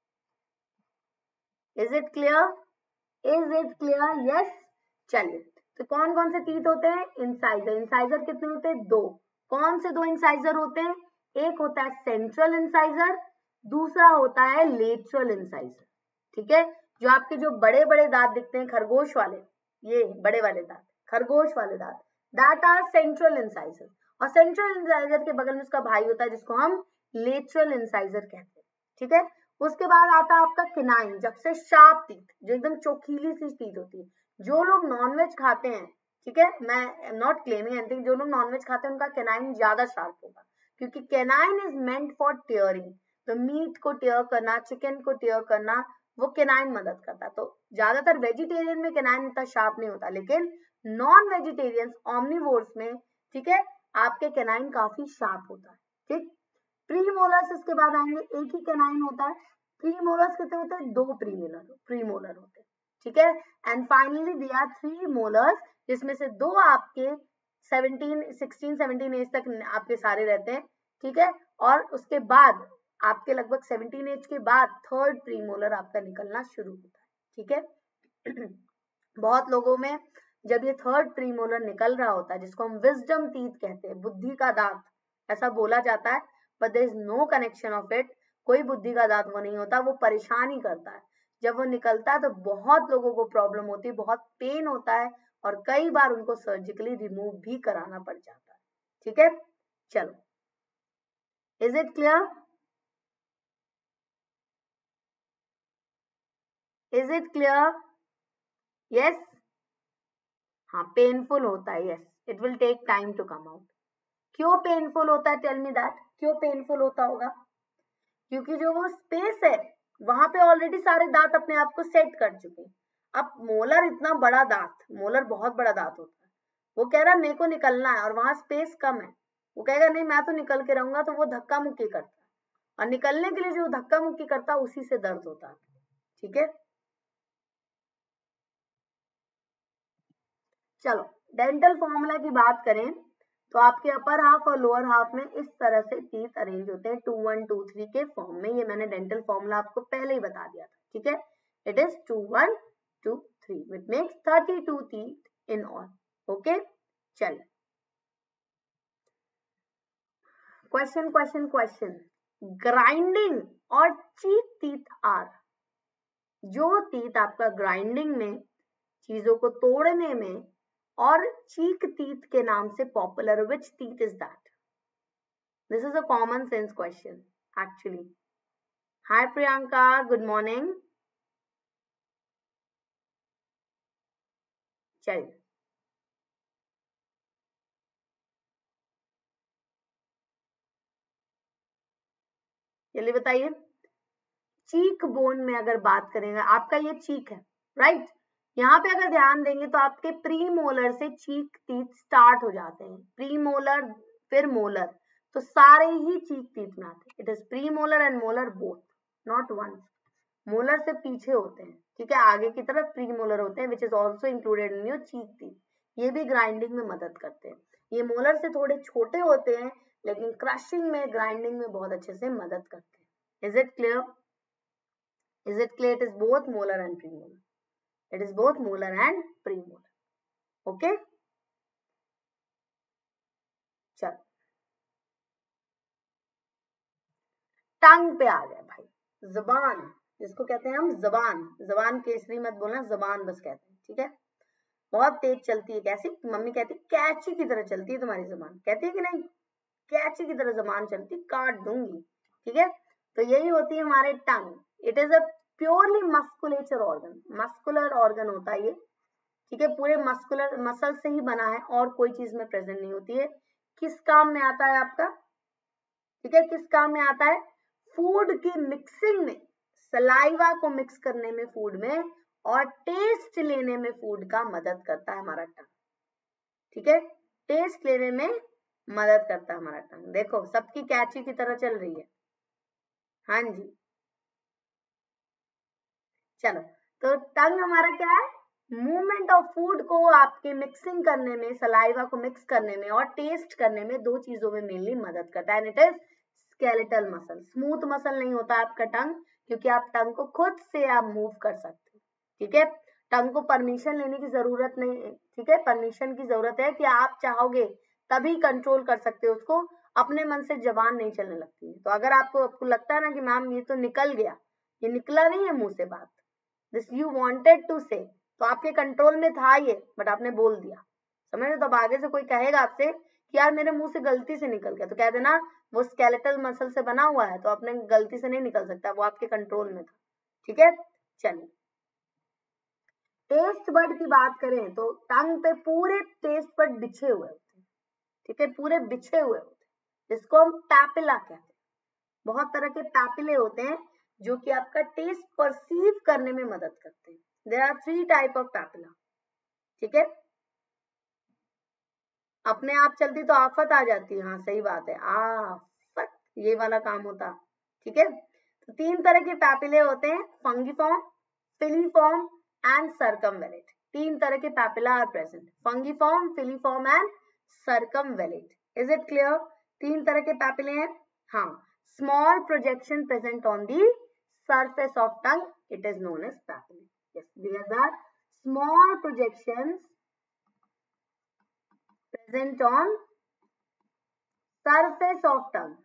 A: Is it clear? Is it clear? Yes. चलिए, तो कौन कौन से टीथ होते हैं? इंसाइजर। इंसाइजर कितने होते हैं? दो। कौन से दो इंसाइजर होते हैं? एक होता है सेंट्रल इंसाइजर, दूसरा होता है लेटरल इंसाइजर। ठीक है, जो आपके जो बड़े बड़े दांत दिखते हैं खरगोश वाले, ये बड़े वाले दांत, खरगोश वाले दांत, दैट आर सेंट्रल इंसाइजर। और सेंट्रल इंसाइजर के बगल में उसका भाई होता है जिसको हम लेटरल इंसाइजर कहते हैं। ठीक है, उसके बाद आता है आपका किनाइन, जब से शार्प टीथ, जो एकदम चोखीली सी टीथ होती है। जो लोग नॉनवेज खाते हैं, ठीक है, मैं एम नॉट क्लेमिंग एनीथिंग, जो लोग नॉनवेज खाते हैं उनका कैनाइन ज्यादा शार्प होगा, क्योंकि canine is meant for tearing. तो मीट को टियर करना, चिकन को टियर करना, वो कैनाइन मदद करता है। तो ज्यादातर वेजिटेरियन में कैनाइन इतना शार्प नहीं होता, लेकिन नॉन वेजिटेरियन ऑमनिवोर्स में, ठीक है, आपके कैनाइन काफी शार्प होता है। ठीक, प्रीमोलर्स इसके बाद आएंगे, एक ही कैनाइन होता है। प्रीमोलर्स कितने होते हैं? दो प्रीमोलर प्रीमोलर होते हैं। ठीक है, and finally they are three molars, जिसमें से दो आपके सेवनटीन सिक्सटीन सेवनटीन एज तक आपके सारे रहते हैं। ठीक है, और उसके बाद आपके लगभग सेवनटीन एज के बाद थर्ड प्रीमोलर आपका निकलना शुरू होता है। ठीक है बहुत लोगों में जब ये थर्ड प्रीमोलर निकल रहा होता है, जिसको हम विजडम टीथ कहते हैं, बुद्धि का दांत ऐसा बोला जाता है, but there is no connection of it, कोई बुद्धि का दांत वो नहीं होता, वो परेशान ही करता है। जब वो निकलता है तो बहुत लोगों को प्रॉब्लम होती है, बहुत पेन होता है, और कई बार उनको सर्जिकली रिमूव भी कराना पड़ जाता है। ठीक है, चलो, is it clear? Is it clear? Yes. हाँ, पेनफुल होता है, yes, it will take time to come out. क्यों पेनफुल होता है? टेल मी दैट, क्यों पेनफुल होता होगा? क्योंकि जो वो स्पेस है वहां पे ऑलरेडी सारे दांत अपने आप को सेट कर चुके हैं। अब मोलर इतना बड़ा दांत, मोलर बहुत बड़ा दांत होता है, वो कह रहा है मेरे को निकलना है, और वहां स्पेस कम है, वो कहेगा नहीं मैं तो निकल के रहूंगा, तो वो धक्का मुक्की करता है, और निकलने के लिए जो धक्का मुक्की करता है उसी से दर्द होता है। ठीक है, चलो, डेंटल फॉर्मूला की बात करें तो आपके अपर हाफ और लोअर हाफ में इस तरह से टीथ अरेंज होते हैं, टू वन टू थ्री के फॉर्म में। ये मैंने डेंटल फॉर्मूला आपको पहले ही बता दिया था। ठीक है, it is two one two three, which makes thirty two teeth in all. Okay, चलिए, क्वेश्चन क्वेश्चन क्वेश्चन, ग्राइंडिंग और चीक टीथ आर, जो टीथ आपका ग्राइंडिंग में, चीजों को तोड़ने में, और चीक टीथ के नाम से popular, which teeth is that? This is a common sense question actually. Hi Priyanka, good morning. चलिए, जल्दी बताइए। चीक बोन में अगर बात करेंगे, आपका ये चीक है, राइट? यहाँ पे अगर ध्यान देंगे तो आपके प्री मोलर से चीक टीथ स्टार्ट हो जाते हैं, प्री मोलर फिर मोलर, तो सारे ही चीक टीथ में आते हैं। It is premolar and molar both, not one. Molar से पीछे होते हैं, ठीक है, आगे की तरफ प्री मोलर होते हैं, which is also included in your cheek teeth. ये भी ग्राइंडिंग में मदद करते हैं। ये मोलर से थोड़े छोटे होते हैं, लेकिन क्रशिंग में, ग्राइंडिंग में बहुत अच्छे से मदद करते हैं। Is it clear? Is it clear? It is both molar and premolar. It is both molar and premolar. Okay? चलो, टंग पे आ गए भाई, जबान, जिसको कहते हैं हम जबान, जबान केसरी मत बोलना, जबान बस कहते हैं, ठीक है। बहुत तेज चलती है, कैसी? मम्मी कहती कैची की तरह चलती है तुम्हारी जबान, कहती है कि नहीं? कैची की तरह जबान चलती, काट दूंगी, ठीक है। तो यही होती है हमारे tongue. It is a purely musculature organ, muscular organ होता है ये, ठीक है, पूरे मस्कुलर मसल से ही बना है और कोई चीज में प्रेजेंट नहीं होती है। किस काम में आता है आपका, ठीक है, किस काम में आता है? फूड की मिक्सिंग में, सलाइवा को मिक्स करने में फूड में, और टेस्ट लेने में फूड का मदद करता है हमारा टंग, ठीक है, टेस्ट लेने में मदद करता है हमारा टंग। देखो सबकी कैची की तरह चल रही है, हाँ जी। चलो, तो टंग हमारा क्या है? मूवमेंट ऑफ फूड को आपके मिक्सिंग करने में, सलाइवा को मिक्स करने में और टेस्ट करने में, दो चीजों में मेनली मदद करता है। It is skeletal muscle, smooth muscle नहीं होता आपका टंग, क्योंकि आप टंग को खुद से आप मूव कर सकते हो, ठीक है। टंग को परमिशन लेने की जरूरत नहीं है, ठीक है, परमिशन की जरूरत है कि आप चाहोगे तभी कंट्रोल कर सकते हो उसको, अपने मन से जबान नहीं चलने लगती है। तो अगर आपको आपको लगता है ना कि मैम ये तो निकल गया, ये निकला नहीं है मुंह से बात, दिस यू वांटेड टू से, तो आपके कंट्रोल में था ये, बट आपने बोल दिया, समझ रहे? तो अब आगे से कोई कहेगा आपसे कि यार मेरे मुंह से गलती से निकल गया, तो कह देना वो स्केलेटल मसल से बना हुआ है, तो अपने गलती से नहीं निकल सकता, वो आपके कंट्रोल में था, ठीक है। चलिए, टेस्ट बड की बात करें तो टंग पे पूरे टेस्ट बड बिछे हुए होते हैं, ठीक है, पूरे बिछे हुए होते हैं, जिसको हम पैपिला कहते हैं। बहुत तरह के पैपिले होते हैं जो कि आपका टेस्ट परसीव करने में मदद करते हैं। There are three type of papilla, ठीक है। अपने आप चलती तो आफत आ जाती है, हाँ सही बात है, आफत, ये वाला काम होता, ठीक है। तो तीन तरह के पैपिले होते हैं, फंगीफॉर्म, फिलीफॉर्म एंड सर्कमवेलेट। तीन तरह के papilla are present, fungiform, filiform and circumvallate. Is it clear? तीन तरह के पैपिले हैं, हाँ। Small projection present on the surface of tongue, it is known as papilla. Yes, these are small projections present on surface of tongue,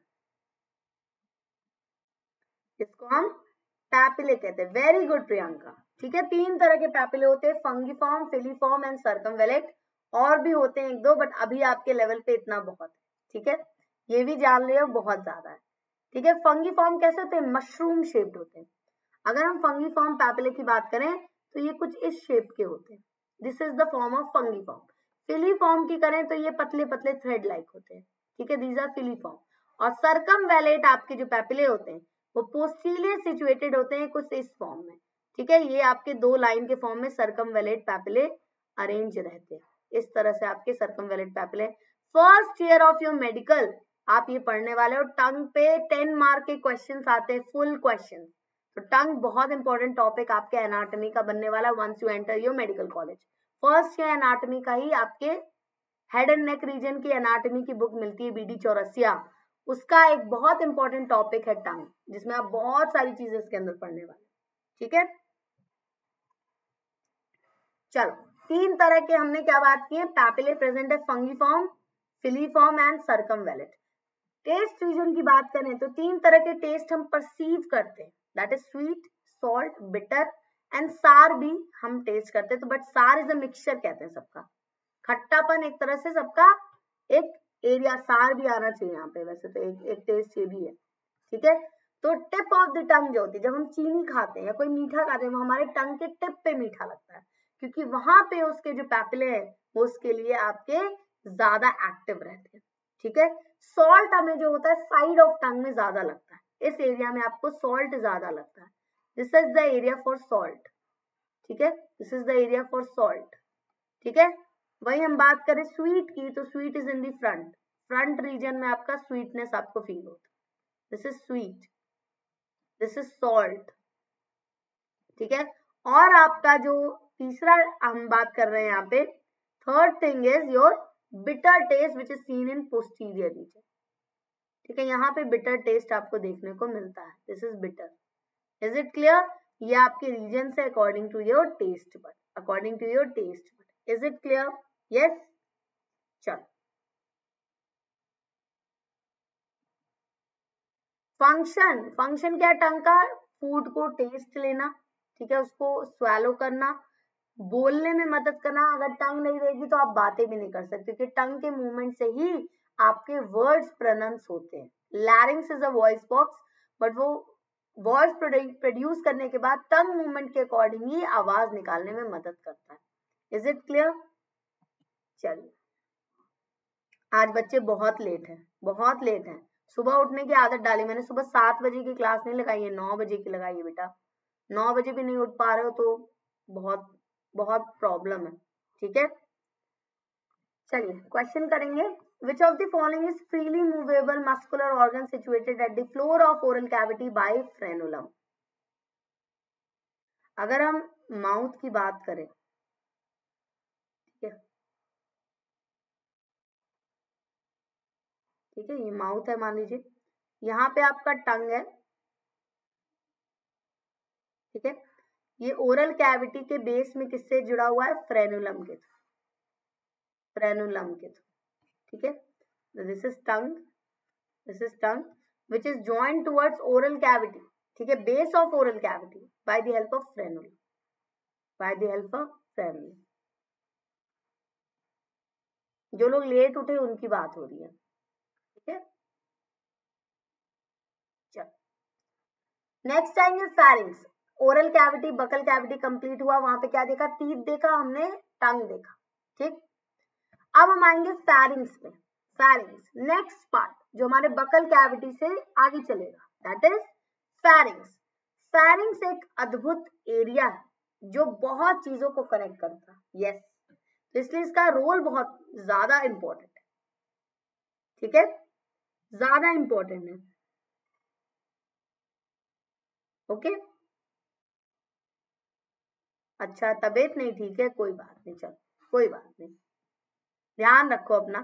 A: जिसको हम papillae कहते हैं। Very good Priyanka, ठीक है। तीन तरह के पैपिले होते हैं, फंगीफॉर्म, फिलीफॉर्म एंड सर्कमवेलेट। और भी होते हैं एक दो, बट अभी आपके लेवल पे इतना बहुत है, ठीक है, ये भी जान रहे हो, बहुत ज्यादा है, ठीक है। फंगीफॉर्म कैसे होते हैं? मशरूम शेप्ड होते हैं। अगर हम फंगीफॉर्म पैपिले की बात करें तो ये कुछ इस शेप के होते हैं, this is the form of fungiform. Filiform की करें तो ये पतले पतले थ्रेड लाइक होते हैं, ठीक है, दीज आर फिलीफॉर्म। और सर्कमवेलेट आपके जो पैपिले होते हैं वो पोस्टीरियर सिचुएटेड होते हैं, कुछ इस फॉर्म में, ठीक है। ये आपके दो लाइन के फॉर्म में सर्कमवेलेट पैपिले अरेंज रहते हैं, इस तरह से आपके circumvallate papillae. First year of your medical आप ये पढ़ने वाले हो, टंग पे टेन मार्क के क्वेश्चंस आते हैं, फुल क्वेश्चन। तो टंग बहुत इंपॉर्टेंट टॉपिक आपके एनाटॉमी का बनने वाला once you enter your medical college. First year anatomy का ही आपके हेड एंड नेक रीजन की एनाटॉमी की बुक मिलती है, बीडी चौरसिया, उसका एक बहुत इंपॉर्टेंट टॉपिक है टंग, जिसमें आप बहुत सारी चीजें इसके अंदर पढ़ने वाले, ठीक है। चलो, तीन तरह के हमने क्या बात की है, पैपिले प्रेजेंट है, fungiform, filiform and circumvallate. Taste region की बात करें तो तीन तरह के टेस्ट हम परसीव करते हैं, that is sweet, salt, bitter and sour भी हम टेस्ट करते हैं। तो बट सार इज अ मिक्सचर कहते हैं सबका, खट्टापन एक तरह से सबका एक एरिया, सार भी आना चाहिए यहाँ पे, वैसे तो एक, एक टेस्ट ये भी है, ठीक है। तो टिप ऑफ द टंग जो होती है, जब हम चीनी खाते हैं या कोई मीठा खाते हैं, वो हमारे टंग के टिप पे मीठा लगता है, क्योंकि वहां पे उसके जो पैपिले हैं वो उसके लिए आपके ज्यादा एक्टिव रहते हैं, ठीक है। सॉल्ट हमें जो होता है साइड ऑफ टंग में ज्यादा लगता है, इस एरिया में आपको सॉल्ट ज्यादा लगता है, this is the area for salt, ठीक है, this is the area for salt, ठीक है। वही हम बात करें स्वीट की, तो sweet is in the front, front region में आपका स्वीटनेस आपको फील होता है, this is sweet, this is salt, ठीक है। और आपका जो तीसरा हम बात कर रहे हैं यहाँ पे, third thing is your bitter taste which is seen in posterior region, ठीक है, यहाँ पे बिटर टेस्ट आपको देखने को मिलता है, this is bitter. Is it clear? ये आपके रीजन से according to your taste bud, according to your taste bud, is it clear? Yes. चलो, फंक्शन, फंक्शन क्या है टंग का? फूड को टेस्ट लेना, ठीक है, उसको स्वेलो करना, बोलने में मदद करना। अगर टंग नहीं रहेगी तो आप बातें भी नहीं कर सकते, क्योंकि टंग के मूवमेंट से ही आपके वर्ड्स प्रोनाउंस होते हैं। Larynx is a voice box, but वो वॉइस प्रोड्यूस करने के बाद टंग मूवमेंट के अकॉर्डिंग ही आवाज निकालने में मदद करता है। Is it clear? चलिए, आज बच्चे बहुत लेट हैं, बहुत लेट हैं। सुबह उठने की आदत डाली मैंने, सुबह सात बजे की क्लास नहीं लगाई है, नौ बजे की लगाई है बेटा। नौ बजे भी नहीं उठ पा रहे हो तो बहुत बहुत प्रॉब्लम है, ठीक है। चलिए क्वेश्चन करेंगे। Which of the following is freely movable muscular organ situated at the floor of oral cavity by frenulum? अगर हम माउथ की बात करें, ठीक है, ठीक है, ये माउथ है मान लीजिए, यहाँ पे आपका टंग है, ठीक है, ये ओरल कैविटी के बेस में किससे जुड़ा हुआ है? फ्रेनुलम के थ्रू, फ्रेनुलम के थ्रू, ठीक है। This is tongue, this is tongue which is joined towards oral cavity, ठीक है, base of oral cavity by the help of frenulum, by the help of frenulum। जो लोग लेट उठे उनकी बात हो रही है, ठीक है। चलो नेक्स्ट आएंगे pharynx. Oral cavity, buccal cavity complete हुआ, वहां पे क्या देखा? टीथ देखा हमने, टंग देखा, ठीक। अब हम आएंगे फेरिंग्स पे। फेरिंग्स नेक्स्ट पार्ट जो हमारे बकल कैविटी से आगे चलेगा, दैट इज फेरिंग्स। फेरिंग्स एक अद्भुत एरिया है जो बहुत चीजों को कनेक्ट करता है, यस, तो इसलिए इसका रोल बहुत ज्यादा इंपॉर्टेंट है, ठीक है, ज्यादा इंपॉर्टेंट है, ओके। अच्छा, तबीयत नहीं ठीक है, कोई बात नहीं, चलो कोई बात नहीं, ध्यान रखो अपना,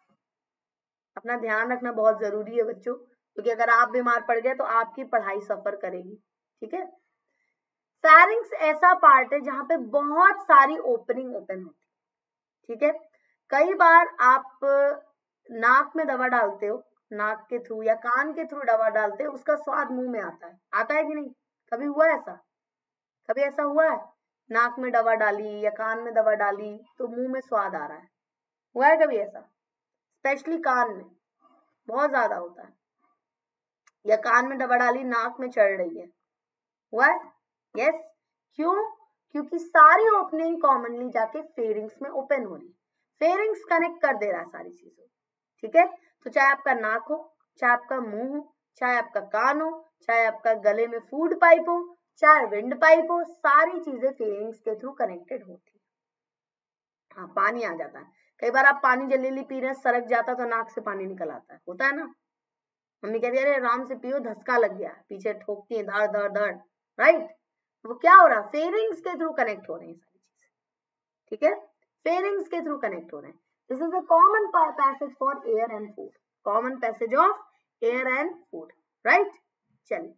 A: अपना ध्यान रखना बहुत जरूरी है बच्चों, क्योंकि अगर आप बीमार पड़ गए तो आपकी पढ़ाई सफर करेगी, ठीक है। फेरिंग्स ऐसा पार्ट है जहां पे बहुत सारी ओपनिंग ओपन होती है, ठीक है। कई बार आप नाक में दवा डालते हो, नाक के थ्रू या कान के थ्रू दवा डालते हो, उसका स्वाद मुंह में आता है, आता है कि नहीं? कभी हुआ ऐसा? कभी ऐसा हुआ है नाक में दवा डाली या कान में दवा डाली तो मुंह में स्वाद आ रहा है? हुआ है कभी ऐसा? स्पेशली कान में बहुत ज्यादा होता है, या कान में दवा डाली नाक में चढ़ रही है, हुआ है? यस। क्यों? क्योंकि सारी ओपनिंग कॉमनली जाके फेरिंग्स में ओपन हो रही है, फेरिंग्स कनेक्ट कर दे रहा है सारी चीजों, ठीक है। तो चाहे आपका नाक हो, चाहे आपका मुंह हो, चाहे आपका कान हो, चाहे आपका गले में फूड पाइप हो, चाहे विंड पाइप हो, सारी चीजें फेरिंग्स के थ्रू कनेक्टेड होती है। हाँ, पानी आ जाता है, कई बार आप पानी जल्दी पी रहे हैं, सरक जाता तो नाक से पानी निकल आता है, होता है ना। मम्मी कहती है अरे आराम से पियो, धसका लग गया, पीछे ठोकती है धड़ धड़ धड़, राइट। वो क्या हो रहा है? फेरिंग्स के थ्रू कनेक्ट हो रहे हैं सारी चीजें, ठीक है, फेरिंग्स के थ्रू कनेक्ट हो रहे हैं। This is a common passage for air and food, common passage of air and food, right. चलिए,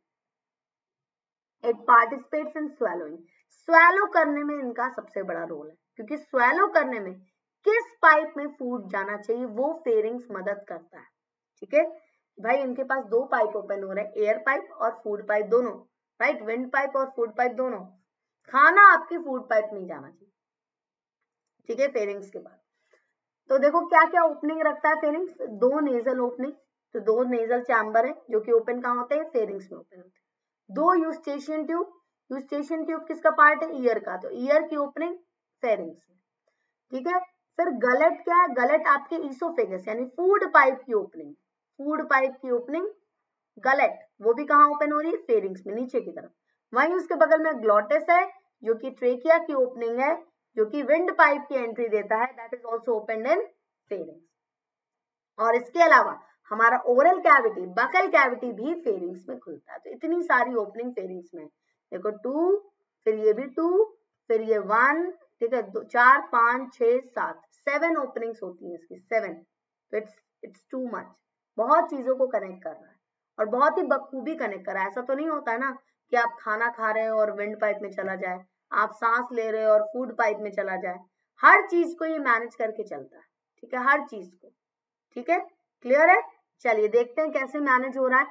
A: it participates in swallowing, swallow करने में इनका सबसे बड़ा रोल है, क्योंकि स्वेलो करने में किस पाइप में फूड जाना चाहिए वो फेरिंग्स मदद करता है, ठीक है। भाई इनके पास दो पाइप ओपन हो रहे हैं, एयर पाइप और फूड पाइप दोनों, राइट, विंड पाइप और फूड पाइप दोनों। खाना आपकी फूड पाइप में जाना चाहिए, ठीक है, फेरिंग्स के बाद। तो देखो क्या क्या ओपनिंग रखता है फेरिंग्स, दो नेजल ओपनिंग, तो दो नेजल चैम्बर है जो कि ओपन कहाँ होते हैं? फेरिंग्स में ओपन होते हैं। दो यूस्टेशियन ट्यूब, यूस्टेशियन ट्यूब किसका पार्ट है? ईयर का, तो ईयर की ओपनिंग फेरिंग्स में, ठीक है। फिर गलेट क्या है? गलेट आपके ईसोफेगस यानी फूड पाइप की ओपनिंग, फूड पाइप की ओपनिंग गलेट, वो भी कहाँ ओपन हो रही है? फेरिंग्स में, नीचे की तरफ। वहीं उसके बगल में ग्लोटिस है जो कि ट्रेकिया की ओपनिंग है, जो कि विंड पाइप की एंट्री देता है, that is also open in pharynx. और इसके अलावा हमारा ओरल कैविटी, बकल कैविटी भी फेरिंग्स में खुलता है। तो इतनी सारी ओपनिंग फेरिंग्स में, देखो टू, फिर ये भी टू, फिर ये वन, ठीक है, दो, चार, पांच, छह, सात, सेवन ओपनिंग्स होती है इसकी, सेवन। तो इट्स इट्स टू मच, बहुत चीजों को कनेक्ट कर रहा है और बहुत ही बखूबी कनेक्ट कर रहा है। ऐसा तो नहीं होता है ना कि आप खाना खा रहे हो और विंड पाइप में चला जाए, आप सांस ले रहे हो और फूड पाइप में चला जाए, हर चीज को ये मैनेज करके चलता है, ठीक है, हर चीज को, ठीक है, क्लियर है। चलिए देखते हैं कैसे मैनेज हो रहा है।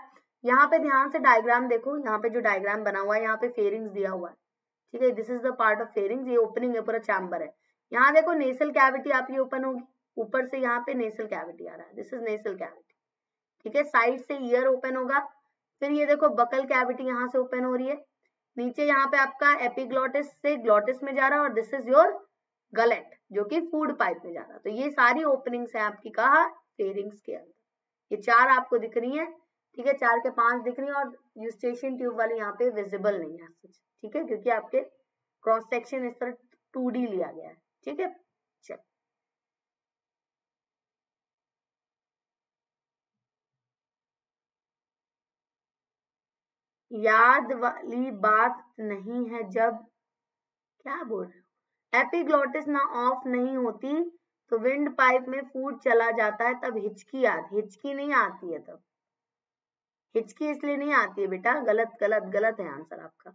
A: यहाँ पे ध्यान से डायग्राम देखो, यहाँ पे जो डायग्राम बना हुआ है, यहाँ पे फेरिंग्स दिया हुआ है, ठीक है, this is the part of pharynx, ये ओपनिंग है, पूरा चैम्बर है। यहाँ देखो नेसल कैविटी आपकी ओपन होगी, ऊपर से यहाँ पे नेसल कैविटी आ रहा है, दिस इज नेसल कैविटी, ठीक है। साइड से ईयर ओपन होगा, फिर ये देखो बकल कैविटी यहाँ से ओपन हो रही है, नीचे यहाँ पे आपका एपिग्लॉटिस से ग्लॉटिस में जा रहा है, और दिस इज योर गलेट जो कि फूड पाइप में जा रहा है। तो ये सारी ओपनिंग्स है आपकी कहा फेरिंग्स के अंदर, ये चार आपको दिख रही है, ठीक है, चार के पांच दिख रही है, और यूस्टेशियन ट्यूब वाली यहाँ पे विजिबल नहीं है, ठीक है, क्योंकि आपके क्रॉस सेक्शन इस तरह टू डी लिया गया है, ठीक है। चल याद वाली बात नहीं है जब, क्या बोल रहे हो, एपिग्लॉटिस ना ऑफ नहीं होती तो विंड पाइप में फूड चला जाता है, तब हिचकी आती, हिचकी नहीं आती है, तब हिचकी इसलिए नहीं आती है बेटा, गलत गलत गलत है आंसर आपका,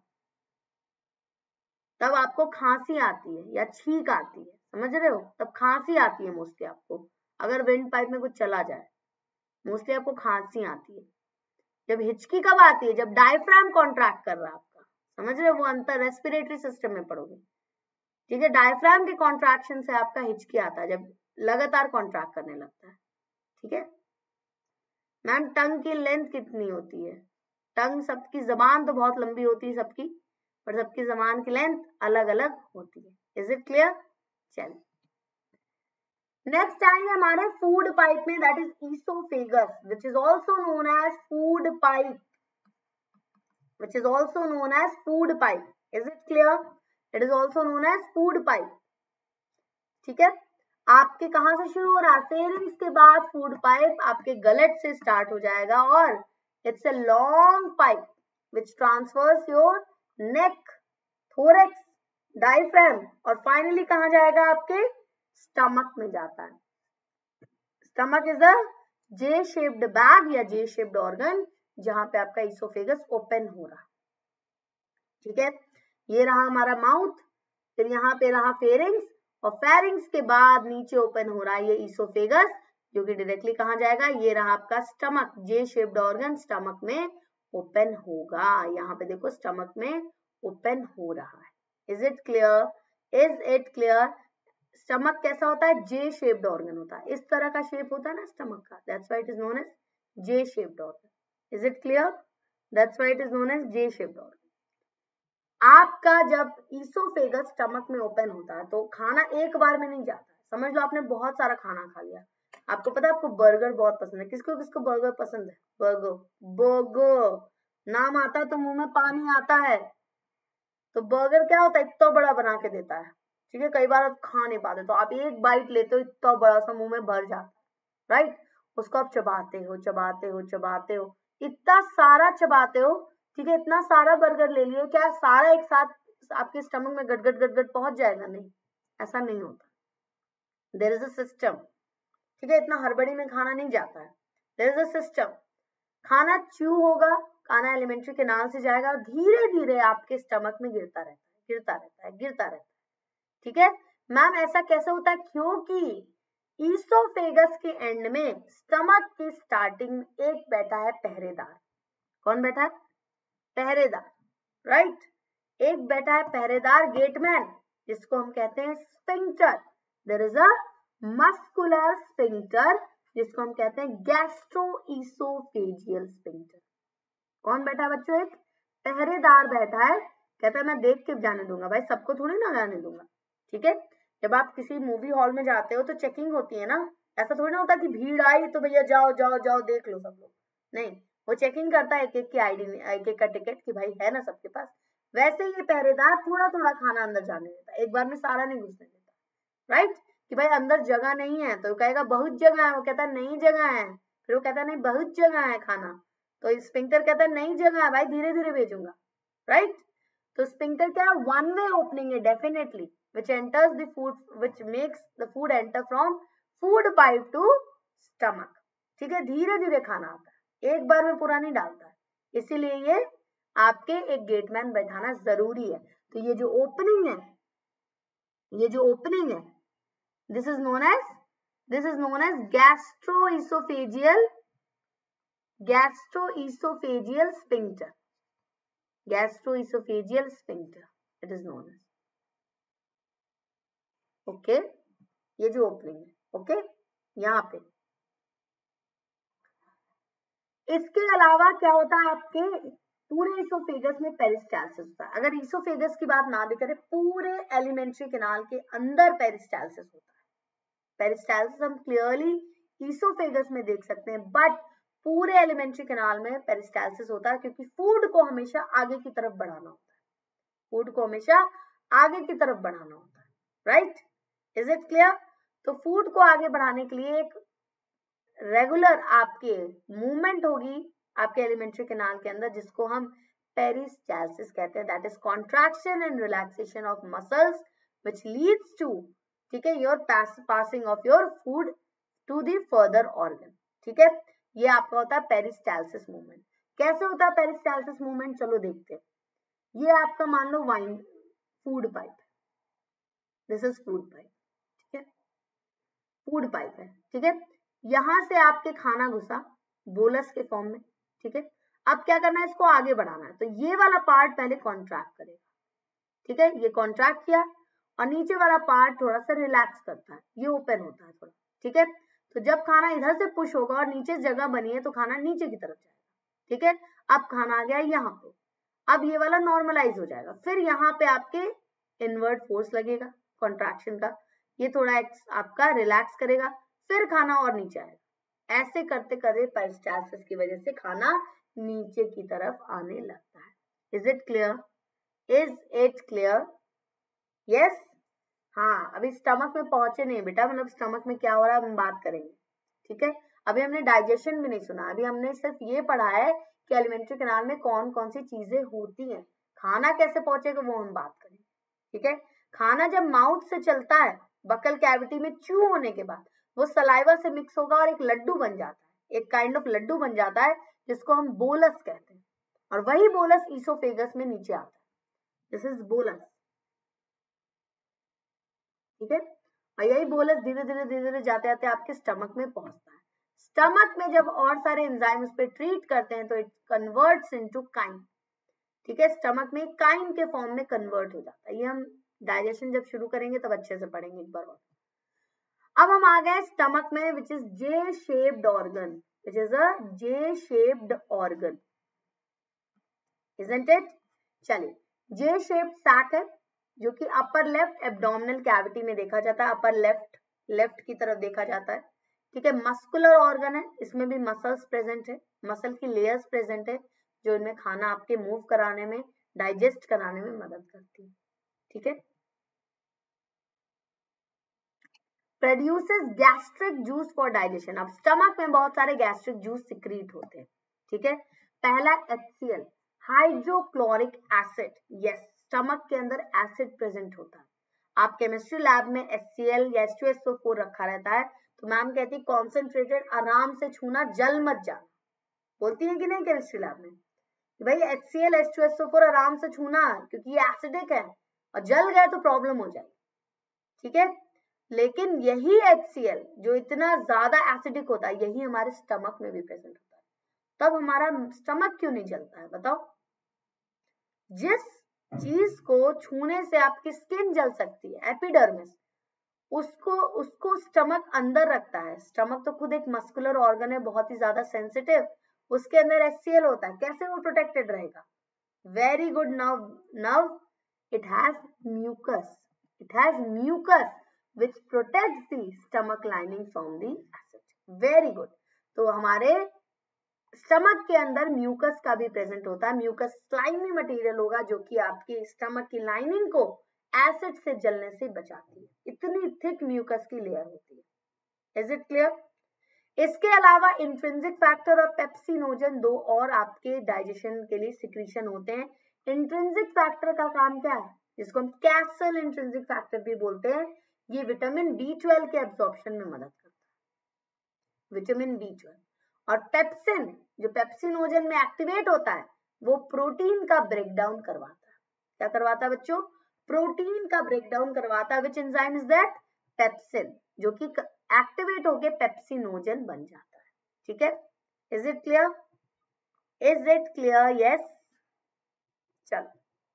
A: तब आपको खांसी आती है या छींक आती है, समझ रहे हो, तब खांसी आती है मोस्टली आपको, अगर विंड पाइप में कुछ चला जाए मोस्टली आपको खांसी आती है। जब हिचकी कब आती है, जब डायफ्राम कॉन्ट्रैक्ट कर रहा है आपका, समझ रहे हो, वो अंतर रेस्पिरेटरी सिस्टम में पढ़ोगे, ठीक है, डायफ्राम के कॉन्ट्रैक्शन से आपका हिचकी आता है, जब लगातार कॉन्ट्रैक्ट करने लगता है, ठीक है। मैम टंग की लेंथ कितनी होती है, टंग सबकी, जबान तो बहुत लंबी होती है सबकी, पर सबकी जबान की लेंथ अलग अलग होती है, इज इट क्लियर। चलिए नेक्स्ट आएंगे हमारे फूड पाइप में, that is oesophagus which is also known as food pipe, which is also known as food pipe, is it clear, it is also known as food pipe, ठीक है। आपके कहां से शुरू हो रहा है, फेरिंग्स के बाद फूड पाइप आपके गलेट से स्टार्ट हो जाएगा, और it's a long pipe which transfers your neck, thorax, diaphragm, और फाइनली कहां जाएगा, आपके स्टमक में जाता है। Stomach is a J shaped bag या जे शेप्ड ऑर्गन, जहां पे आपका ईसोफेगस ओपन हो रहा, ठीक है। ये रहा हमारा माउथ, फिर यहाँ पे रहा फेरिंग्स, और फेरिंग्स के बाद नीचे ओपन हो रहा है ये ईसोफेगस, जो कि डायरेक्टली कहाँ जाएगा, ये रहा आपका stomach, J shaped organ stomach में ओपन होगा, यहाँ पे देखो स्टमक में ओपन हो रहा है, is it clear, is it clear. Stomach कैसा होता है, जे शेप्ड ऑर्गन होता है, इस तरह का शेप होता है ना स्टमक का, that's why it is known as J shaped organ, is it clear, that's why it is known as J shaped organ. आपका जब ईसोफेगस स्टमक में ओपन होता है तो खाना एक बार में नहीं जाता है, समझ लो आपने बहुत सारा खाना खा लिया, आपको पता है आपको बर्गर बहुत पसंद है, किसको किसको बर्गर पसंद है, बर्गर, बर्गर नाम आता है तो मुंह में पानी आता है, तो बर्गर क्या होता है, इतना बड़ा बना के देता है, ठीक है, कई बार आप खा नहीं पाते तो आप एक बाइट लेते हो, इतना बड़ा सा मुंह में भर जाता है, राइट, उसको आप चबाते हो चबाते हो चबाते हो, इतना सारा चबाते हो, ठीक है, इतना सारा बर्गर ले लियो, क्या सारा एक साथ आपके स्टमक में गटगट गटगट पहुंच जाएगा, नहीं, ऐसा नहीं होता, देयर इज अ सिस्टम, ठीक है, इतना हड़बड़ी में खाना नहीं जाता है, देयर इज अ सिस्टम, खाना च्यू होगा, खाना एलिमेंट्री कैनाल से जाएगा, धीरे धीरे आपके स्टमक में गिरता रहता है, गिरता रहता है, गिरता रहता है, ठीक है। मैम ऐसा कैसे होता है, क्योंकि ईसोफेगस के एंड में स्टमक की स्टार्टिंग में एक बैठा है पहरेदार, कौन बैठा है, पहरेदार, राइट, एक बैठा है पहरेदार, गेटमैन, जिसको हम कहते हैं sphincter, there is a muscular sphincter, जिसको हम कहते हैं गैस्ट्रोईसोफेजियल स्फिंक्टर, कौन बैठा है बच्चों, एक पहरेदार बैठा है, कहता है मैं देख के जाने दूंगा, भाई सबको थोड़ी ना जाने दूंगा, ठीक है। जब आप किसी मूवी हॉल में जाते हो तो चेकिंग होती है ना, ऐसा थोड़ी ना होता कि भीड़ आई तो भैया जाओ जाओ जाओ देख लो सब लोग, नहीं, वो चेकिंग करता है एक एक की आईडी, एक एक का टिकट कि भाई है ना सबके पास, वैसे ये पहरेदार थोड़ा थोड़ा खाना अंदर जाने देता है, एक बार में सारा नहीं घुसने देता, राइट, कि भाई अंदर जगह नहीं है तो कहेगा बहुत जगह है, वो कहता है नहीं जगह है, फिर वो कहता है नहीं बहुत जगह है खाना, तो स्फिंक्टर कहता है नहीं जगह है भाई, धीरे धीरे भेजूंगा, राइट। तो स्फिंक्टर क्या है, वन वे ओपनिंग है definitely, which enters the food, which makes the food enter from food pipe to stomach, ठीक है, धीरे धीरे खाना आता है, एक बार में पूरा नहीं डालता है, इसीलिए ये आपके एक गेटमैन बैठाना जरूरी है। तो ये जो ओपनिंग है, ये जो ओपनिंग है, this is known as this is known as gastroesophageal gastroesophageal sphincter, gastroesophageal sphincter it is known as, okay, ये जो ओपनिंग है, ओके okay? यहाँ पे इसके अलावा क्या होता है आपके पूरे इसोफेगस में पेरिस्टाल्सिस होता है। अगर इसोफेगस की बात ना भी करें, पूरे एलिमेंट्री कैनाल के अंदर पेरिस्टाल्सिस होता है। पेरिस्टाल्सिस हम क्लियरली इसोफेगस में देख सकते हैं, बट पूरे एलिमेंट्री कैनाल में पेरिस्टाल्सिस होता है, क्योंकि फूड को हमेशा आगे की तरफ बढ़ाना होता है, फूड को हमेशा आगे की तरफ बढ़ाना होता है, राइट? Is it clear? तो फूड को आगे बढ़ाने के लिए एक रेगुलर आपके मूवमेंट होगी आपके एलिमेंट्री कैनाल के अंदर, जिसको हम पेरिस्टाल्सिस कहते हैं। That is contraction and relaxation of muscles which leads to, ठीक है, your passing of your food to the further organ, ठीक है। ये आपका होता है पेरिस्टाल्सिस मूवमेंट। कैसे होता है पेरिस्टाल्सिस मूवमेंट, चलो देखते हैं। ये आपका मान लो वाइन food pipe, this is food pipe, ठीक है, फूड पाइप है, ठीक है। यहां से आपके खाना घुसा बोलस के फॉर्म में, ठीक है। अब क्या करना है, इसको आगे बढ़ाना है, तो ये वाला पार्ट पहले कॉन्ट्रैक्ट करेगा, ठीक है, ये कॉन्ट्रैक्ट किया, और नीचे वाला पार्ट थोड़ा सा रिलैक्स करता है, ये ओपन होता है थोड़ा, ठीक है। तो जब खाना इधर से पुश होगा और नीचे जगह बनी है, तो खाना नीचे की तरफ जाएगा, ठीक है। अब खाना आ गया यहाँ पे, अब ये वाला नॉर्मलाइज हो जाएगा, फिर यहाँ पे आपके इनवर्ट फोर्स लगेगा कॉन्ट्रैक्शन का, ये थोड़ा आपका रिलैक्स करेगा, फिर खाना और नीचे आएगा। ऐसे करते करते पेरिस्टाल्सिस की वजह से खाना नीचे की तरफ आने लगता है। Is it clear? Is it clear? Yes? हाँ, अभी स्टमक में पहुंचे नहीं बेटा, मतलब स्टमक में क्या हो रहा है हम बात करेंगे, ठीक है। अभी हमने डाइजेशन भी नहीं सुना, अभी हमने सिर्फ ये पढ़ा है कि एलिमेंट्री कैनाल में कौन कौन सी चीजें होती हैं, खाना कैसे पहुंचेगा वो हम बात करेंगे, ठीक है। खाना जब माउथ से चलता है बकल कैविटी में च्यू होने के बाद, वो सलाइवा से मिक्स होगा और एक लड्डू बन जाता है, एक काइंड ऑफ लड्डू बन जाता है, जिसको हम बोलस कहते हैं, और वही बोलस इसोफेगस में नीचे आता है, दिस इज बोलस, ठीक है। और यही बोलस धीरे धीरे धीरे धीरे जाते जाते आपके स्टमक में पहुंचता है। स्टमक में जब और सारे एंजाइम उस पर ट्रीट करते हैं तो इट कन्वर्ट्स इनटू काइन, ठीक है, स्टमक में काइन के फॉर्म में कन्वर्ट हो जाता है। ये हम डाइजेशन जब शुरू करेंगे तब अच्छे से पढ़ेंगे एक बार और। अब हम आ गए स्टमक में, which is J shaped organ, which is a J shaped organ, isn't it? चलिए, जे शेप्ड सैक है, जो कि अपर लेफ्ट एब्डोमिनल कैविटी में देखा जाता है, अपर लेफ्ट लेफ्ट की तरफ देखा जाता है, ठीक है। मस्कुलर ऑर्गन है, इसमें भी मसल्स प्रेजेंट है, मसल की लेयर्स प्रेजेंट है, जो इनमें खाना आपके मूव कराने में, डाइजेस्ट कराने में मदद करती है, ठीक है। Produces gastric juice for digestion. अब स्टमक में बहुत सारे गैस्ट्रिक जूस सिक्रीट होते हैं, ठीक है। पहला H C L, hydrochloric acid, yes, stomach के अंदर एसिड प्रेजेंट होता है। आप केमिस्ट्री लैब में एच सी एल या H two S O four रखा रहता है, तो मैम कहती है कॉन्सेंट्रेटेड, आराम से छूना, जल मत जाना, बोलती है कि नहीं केमिस्ट्री लैब में, कि भाई H C L H two S O four आराम से छूना, क्योंकि ये एसिडिक है और जल गए तो प्रॉब्लम हो जाएगी, ठीक है। लेकिन यही एच सी एल जो इतना ज्यादा एसिडिक होता है, यही हमारे स्टमक में भी प्रेजेंट होता है, तब हमारा स्टमक क्यों नहीं जलता है बताओ? जिस चीज को छूने से आपकी स्किन जल सकती है, एपिडर्मिस, उसको उसको स्टमक अंदर रखता है। स्टमक तो खुद एक मस्कुलर ऑर्गन है, बहुत ही ज्यादा सेंसिटिव, उसके अंदर एच सी एल होता है, कैसे वो प्रोटेक्टेड रहेगा? Very good. Nerve nerve it has mucus, it has mucus which protects the stomach lining from the acid. Very good. तो हमारे स्टमक के अंदर म्यूकस का भी प्रेजेंट होता है। म्यूकस स्लाइमी मटेरियल होगा जो कि आपकी स्टमक की लाइनिंग को एसिड से जलने से बचाती है, इतनी थिक म्यूकस की लेयर होती है। Is it clear? इसके अलावा इंट्रिंसिक फैक्टर और पेप्सिनोजन, दो और आपके डाइजेशन के लिए सिक्रीशन होते हैं। इंट्रिंसिक फैक्टर का काम क्या है, जिसको हम कैसल इंट्रिंसिक फैक्टर भी बोलते हैं, ये विटामिन बी ट्वेल्व के एब्जॉर्प्शन में मदद करता है, विटामिन बी ट्वेल्व। और पेप्सिन, जो पेप्सिनोजन में एक्टिवेट होता है, वो प्रोटीन का ब्रेकडाउन करवाता है। क्या करवाता है बच्चों? प्रोटीन का ब्रेकडाउन करवाता है। Which enzyme is that? Pepsin, जो कि एक्टिवेट होके पेप्सिनोजन बन जाता है, ठीक है। Is it clear? Is it clear? Yes. चलो,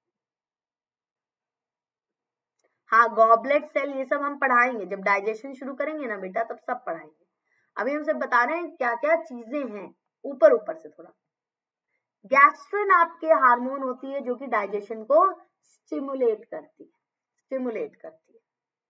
A: हाँ, गॉबलेट सेल ये सब हम पढ़ाएंगे जब डाइजेशन शुरू करेंगे ना बेटा, तब सब पढ़ाएंगे। अभी हम सब बता रहे हैं क्या क्या चीजें हैं, ऊपर ऊपर से थोड़ा। गैस्ट्रिन आपके हार्मोन होती है जो कि डाइजेशन को स्टिमुलेट करती है, स्टिमुलेट करती है।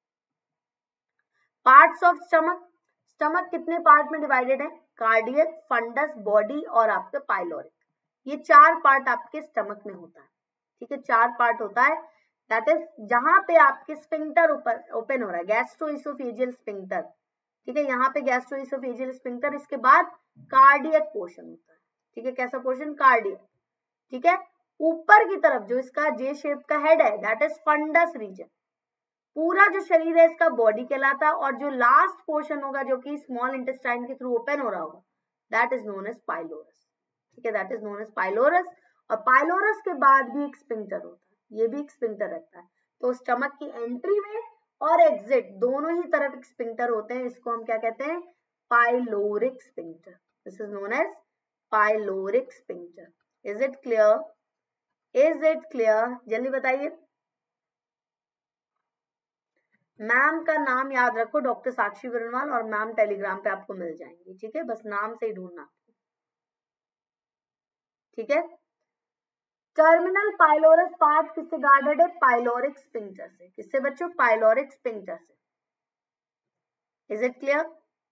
A: पार्ट्स ऑफ स्टमक, स्टमक कितने पार्ट में डिवाइडेड है? कार्डियक, फंडस, बॉडी और आपके पाइलोरिक, ये चार पार्ट आपके स्टमक में होता है। ठीक है, चार पार्ट होता है। दैट इज जहां पे आपके स्फिंक्टर ओपन हो रहा है, गैस्ट्रोइसोफेजियल स्फिंक्टर। ठीक है, यहाँ पे गैस्ट्रोइसोफेजियल स्फिंक्टर, इसके बाद कार्डियक पोर्शन होता है। ठीक है, कैसा पोर्शन? कार्डियक। ठीक है, ऊपर की तरफ जो इसका जे शेप का हेड है, दैट इज फंडस रीजन। पूरा जो शरीर है इसका बॉडी कहलाता है, और जो लास्ट पोर्शन होगा जो कि स्मॉल इंटेस्टाइन के थ्रू ओपन हो रहा होगा, that is known as pylorus. ठीक है, that is known as pylorus. और पाइलोरस के बाद भी एक स्फिंक्टर होता है, ये भी एक स्फिंक्टर रहता है। तो स्टमक की एंट्री में और एग्जिट दोनों ही तरफ स्फिंक्टर होते हैं, इसको हम क्या कहते हैं? Pyloric sphincter. This is known as pyloric sphincter. Is it clear? Is it clear? जल्दी बताइए। मैम का नाम याद रखो, डॉक्टर साक्षी बरनवाल, और मैम टेलीग्राम पे आपको मिल जाएंगी। ठीक है, बस नाम से ही ढूंढना। ठीक है, टर्मिनल पाइलोरस पार्ट किससे गार्डेड है? पाइलोरिक स्फिंक्टर से। किससे बच्चों? पाइलोरिक स्फिंक्टर से। Is it clear?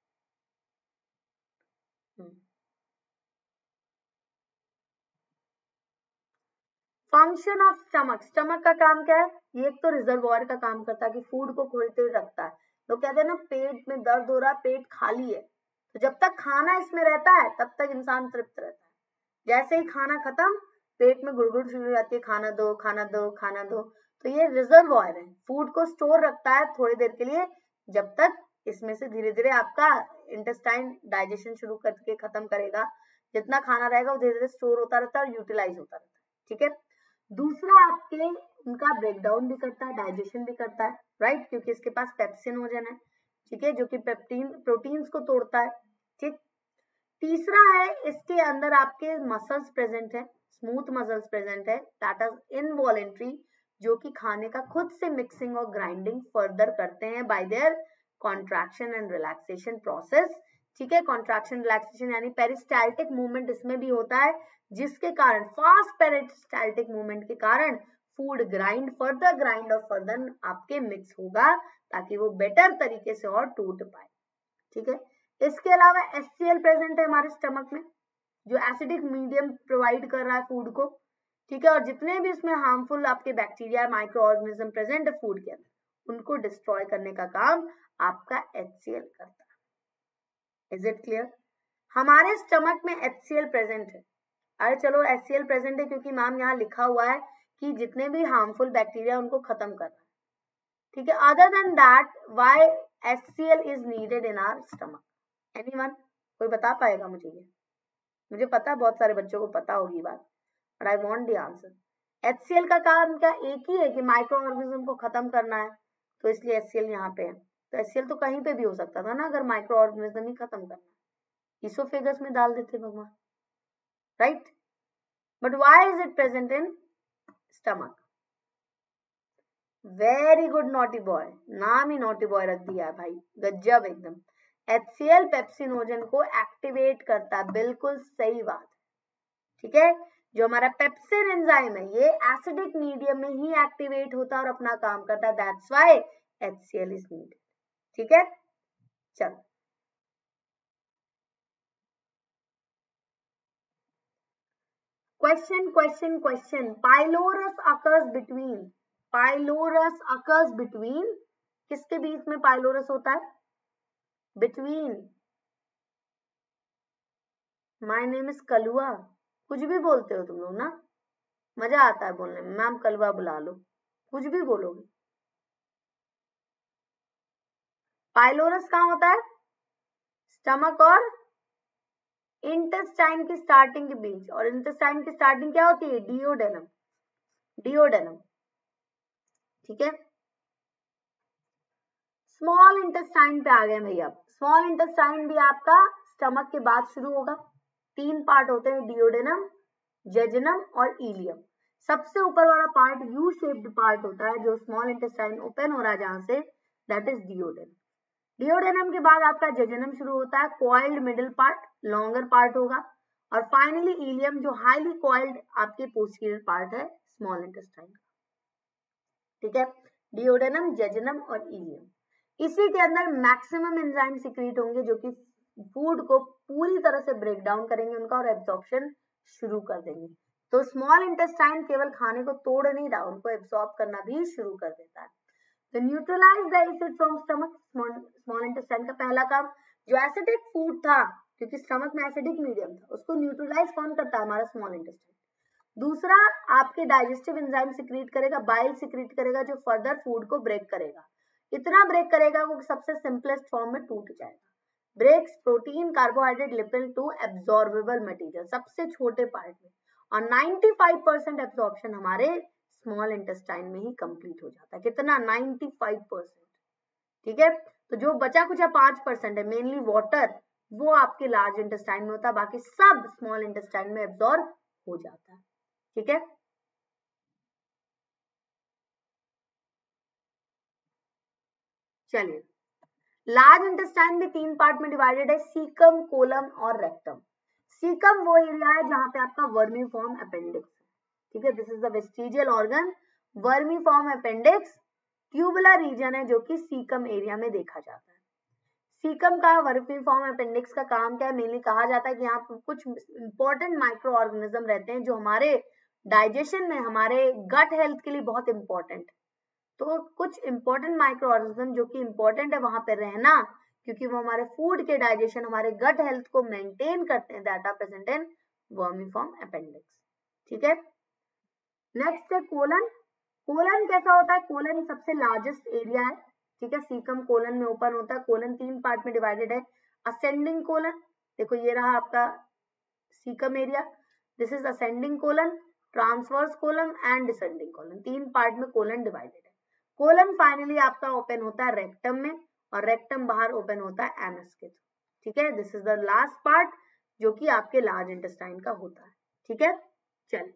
A: Function of stomach, stomach का काम क्या है? ये एक तो रिजर्वॉयर का काम करता है कि फूड को खोलते हुए रखता है। तो कहते हैं ना, पेट में दर्द हो रहा है, पेट खाली है, तो जब तक खाना इसमें रहता है तब तक इंसान तृप्त रहता है। जैसे ही खाना खत्म, पेट में गुड़गुड़ शुरू हो जाती है, खाना दो, खाना दो, खाना दो। तो ये रिजर्वॉयर है, फूड को स्टोर रखता है थोड़ी देर के लिए, जब तक इसमें से धीरे धीरे आपका इंटेस्टाइन डाइजेशन शुरू करके खत्म करेगा। जितना खाना रहेगा वो धीरे धीरे स्टोर होता रहता है और यूटिलाइज होता रहता है। ठीक है, दूसरा आपके उनका ब्रेकडाउन भी करता है, डाइजेशन भी करता है, राइट, क्योंकि इसके पास पेप्सिनोजन है। ठीक है, जो कि पेप्टीन प्रोटीन्स को तोड़ता है। ठीक, तीसरा है, इसके अंदर आपके मसल्स प्रेजेंट है, स्मूथ मसल्स प्रेजेंट है, दैट इज इनवॉलेंट्री, जो कि खाने का खुद से मिक्सिंग और ग्राइंडिंग फर्दर करते हैं by their contraction and relaxation process. ठीक है, कॉन्ट्रैक्शन रिलैक्सेशन यानी पेरिस्टाल्टिक मूवमेंट इसमें भी होता है, जिसके कारण, फास्ट पेरिस्टाल्टिक मूवमेंट के कारण फूड ग्राइंड फर्दर ग्राइंड और फर्दर आपके मिक्स होगा, ताकि वो बेटर तरीके से और टूट पाए। ठीक है, इसके अलावा एच सी एल प्रेजेंट है हमारे स्टमक में, जो एसिडिक मीडियम प्रोवाइड कर रहा है फूड को। ठीक है, और जितने भी इसमें हार्मफुल आपके बैक्टीरिया, माइक्रो ऑर्गेनिज्म प्रेजेंट है फूड के अंदर, उनको डिस्ट्रॉय करने का काम आपका एच सी एल करता है। Is it clear? हमारे स्टमक में एच सी एल प्रेजेंट है। अरे चलो, एच सी एल प्रेजेंट है क्योंकि मैम यहाँ लिखा हुआ है कि जितने भी हार्मफुल बैक्टीरिया उनको खत्म करना है। ठीक है, other than that, why H C L is needed in our stomach? Anyone? कोई बता पाएगा मुझे? ये मुझे पता है बहुत सारे बच्चों को पता होगी बात, but I want the answer. H C L का काम क्या? एक ही है कि माइक्रो ऑर्गेनिज्म को खत्म करना है, तो इसलिए एच सी एल यहाँ पे है। तो एच सी एल तो कहीं पे भी हो सकता था ना, अगर माइक्रो ऑर्गेनिज्म ही खत्म करना, इसोफेगस में डाल देते भगवान, right? But why is it present in stomach? Very good naughty boy, नाम ही नॉटी बॉय रख दिया है भाई, गजब एकदम। एच सी एल पेप्सिनोजन को एक्टिवेट करता है, बिल्कुल सही बात। ठीक है, जो हमारा पेप्सिन एंजाइम है, ये एसिडिक मीडियम में ही एक्टिवेट होता है और अपना काम करता है, that's why H C L is needed. ठीक है, चलो, question question question pylorus occurs between, pylorus occurs between, किसके बीच में पाइलोरस होता है? Between, my name is Kalua, कुछ भी बोलते हो तुम लोग ना, मजा आता है बोलने में। मैम कलुआ बुला लो, कुछ भी बोलोगे। पाइलोरस कहाँ होता है? स्टमक और इंटेस्टाइन की स्टार्टिंग के बीच, और इंटेस्टाइन की स्टार्टिंग क्या होती है? Duodenum, duodenum. ठीक है, स्मॉल इंटेस्टाइन पे आ गए भैया। स्मॉल इंटेस्टाइन भी आपका स्टमक के बाद शुरू होगा। तीन पार्ट होते हैं, डियोडेनम, जेजुनम और इलियम। सबसे ऊपर वाला पार्ट यू शेप्ड पार्ट होता है जो स्मॉल इंटेस्टाइन ओपन हो रहा है जहां से, दैट इज डियोडेनम। डियोडेनम के बाद आपका जेजुनम शुरू होता है, coiled middle part, longer part होगा, और फाइनली इलियम जो हाईली कॉइल्ड आपके पोस्टीरियर पार्ट है स्मॉल इंटेस्टाइन का। ठीक है, डियोडेनम, जेजुनम और इलियम। इसी के अंदर मैक्सिमम एंजाइम सिक्रीट होंगे जो कि फूड को पूरी तरह से ब्रेक डाउन करेंगे उनका और एब्जॉर्प्शन शुरू कर देंगे। तो स्मॉल इंटेस्टाइन केवल खाने को तोड़ नहीं रहा, उनको एब्जॉर्ब करना भी शुरू कर देता है। तो neutralise the acid from stomach, small intestine का पहला काम, जो एसिडिक फूड था क्योंकि स्टमक में एसिडिक मीडियम था, उसको न्यूट्रलाइज कौन करता है, हमारा स्मॉल इंटेस्टाइन। दूसरा, आपके डाइजेस्टिव एंजाइम सिक्रीट करेगा, बाइल सिक्रीट करेगा जो फर्दर फूड को ब्रेक करेगा। इतना ब्रेक करेगा वो सबसे सिंपलेस्ट फॉर्म में टूट जाएगा। Breaks protein, carbohydrate, lipid to absorbable material, सबसे छोटे पार्ट में, और पचानवे परसेंट एब्जॉर्प्शन हमारे स्मॉल इंटेस्टाइन में ही कंप्लीट हो जाता है। कितना, पचानवे परसेंट। ठीक है, तो जो बचा कुछ पांच परसेंट है, मेनली वाटर, वो आपके लार्ज इंटेस्टाइन में होता है, बाकी सब स्मॉल इंटेस्टाइन में एब्जॉर्ब हो जाता है। ठीक है, चलिए, लार्ज इंटेस्टाइन भी तीन पार्ट में डिवाइडेड है, सीकम, कोलम और रेक्टम। सीकम वो एरिया है जहां पे आपका वर्मीफॉर्म अपेंडिक्स है। ठीक है, this is the vestigial organ, vermiform appendix tubular region है जो कि सीकम एरिया में देखा जाता है। सीकम का, वर्मीफॉर्म अपेंडिक्स का काम क्या है, मेनली कहा जाता है कि यहाँ पर कुछ इंपॉर्टेंट माइक्रो ऑर्गेनिज्म रहते हैं जो हमारे डाइजेशन में, हमारे गट हेल्थ के लिए बहुत इंपॉर्टेंट। तो कुछ इंपॉर्टेंट माइक्रो ऑर्गेनिज्म जो कि इंपॉर्टेंट है वहां पे रहना, क्योंकि वो हमारे फूड के डाइजेशन, हमारे गट हेल्थ को मेंटेन करते हैं, that are present in vermiform appendix. ठीक है, नेक्स्ट है कोलन। कोलन कैसा होता है, कोलन सबसे लार्जेस्ट एरिया है। ठीक है, सीकम कोलन में ओपन होता है। कोलन तीन पार्ट में डिवाइडेड है, असेंडिंग कोलन, देखो ये रहा आपका caecum area, this is ascending colon, transverse colon and descending colon, तीन पार्ट में कोलन डिवाइडेड है। कोलन फाइनली आपका ओपन होता है रेक्टम में, और रेक्टम बाहर ओपन होता है एनस के थ्रू। ठीक है, this is the last part जो कि आपके लार्ज इंटेस्टाइन का होता है। ठीक है, चलिए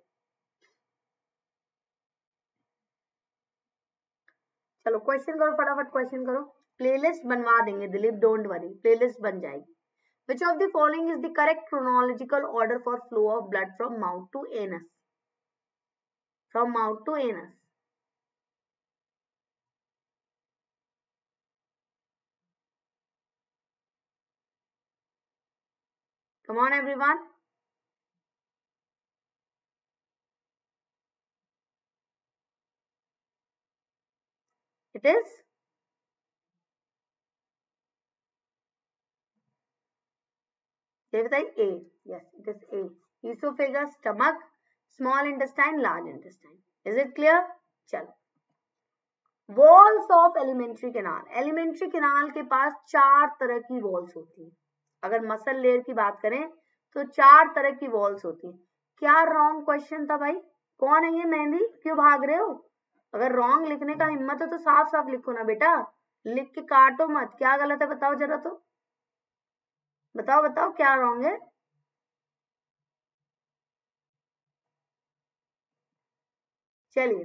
A: चलो क्वेश्चन करो, फटाफट क्वेश्चन करो। प्लेलिस्ट बनवा देंगे दिलीप, डोंट वरी, प्लेलिस्ट बन जाएगी। Which of the following is the correct chronological order for flow of blood from mouth to anus? From mouth to anus. Come on, everyone. It is A. Yes, it is A. Esophagus, stomach, small intestine, large intestine. Is it clear? चलो, walls of alimentary canal. Alimentary canal के पास चार तरह की walls होती है। अगर muscle layer की बात करें तो चार तरह की वॉल्स होती है। क्या रॉन्ग क्वेश्चन था भाई? कौन है ये मेहंदी, क्यों भाग रहे हो? अगर रॉन्ग लिखने का हिम्मत है तो साफ साफ लिखो ना बेटा, लिख के काटो मत। क्या गलत है बताओ जरा, तो बताओ बताओ क्या रॉन्ग है। चलिए,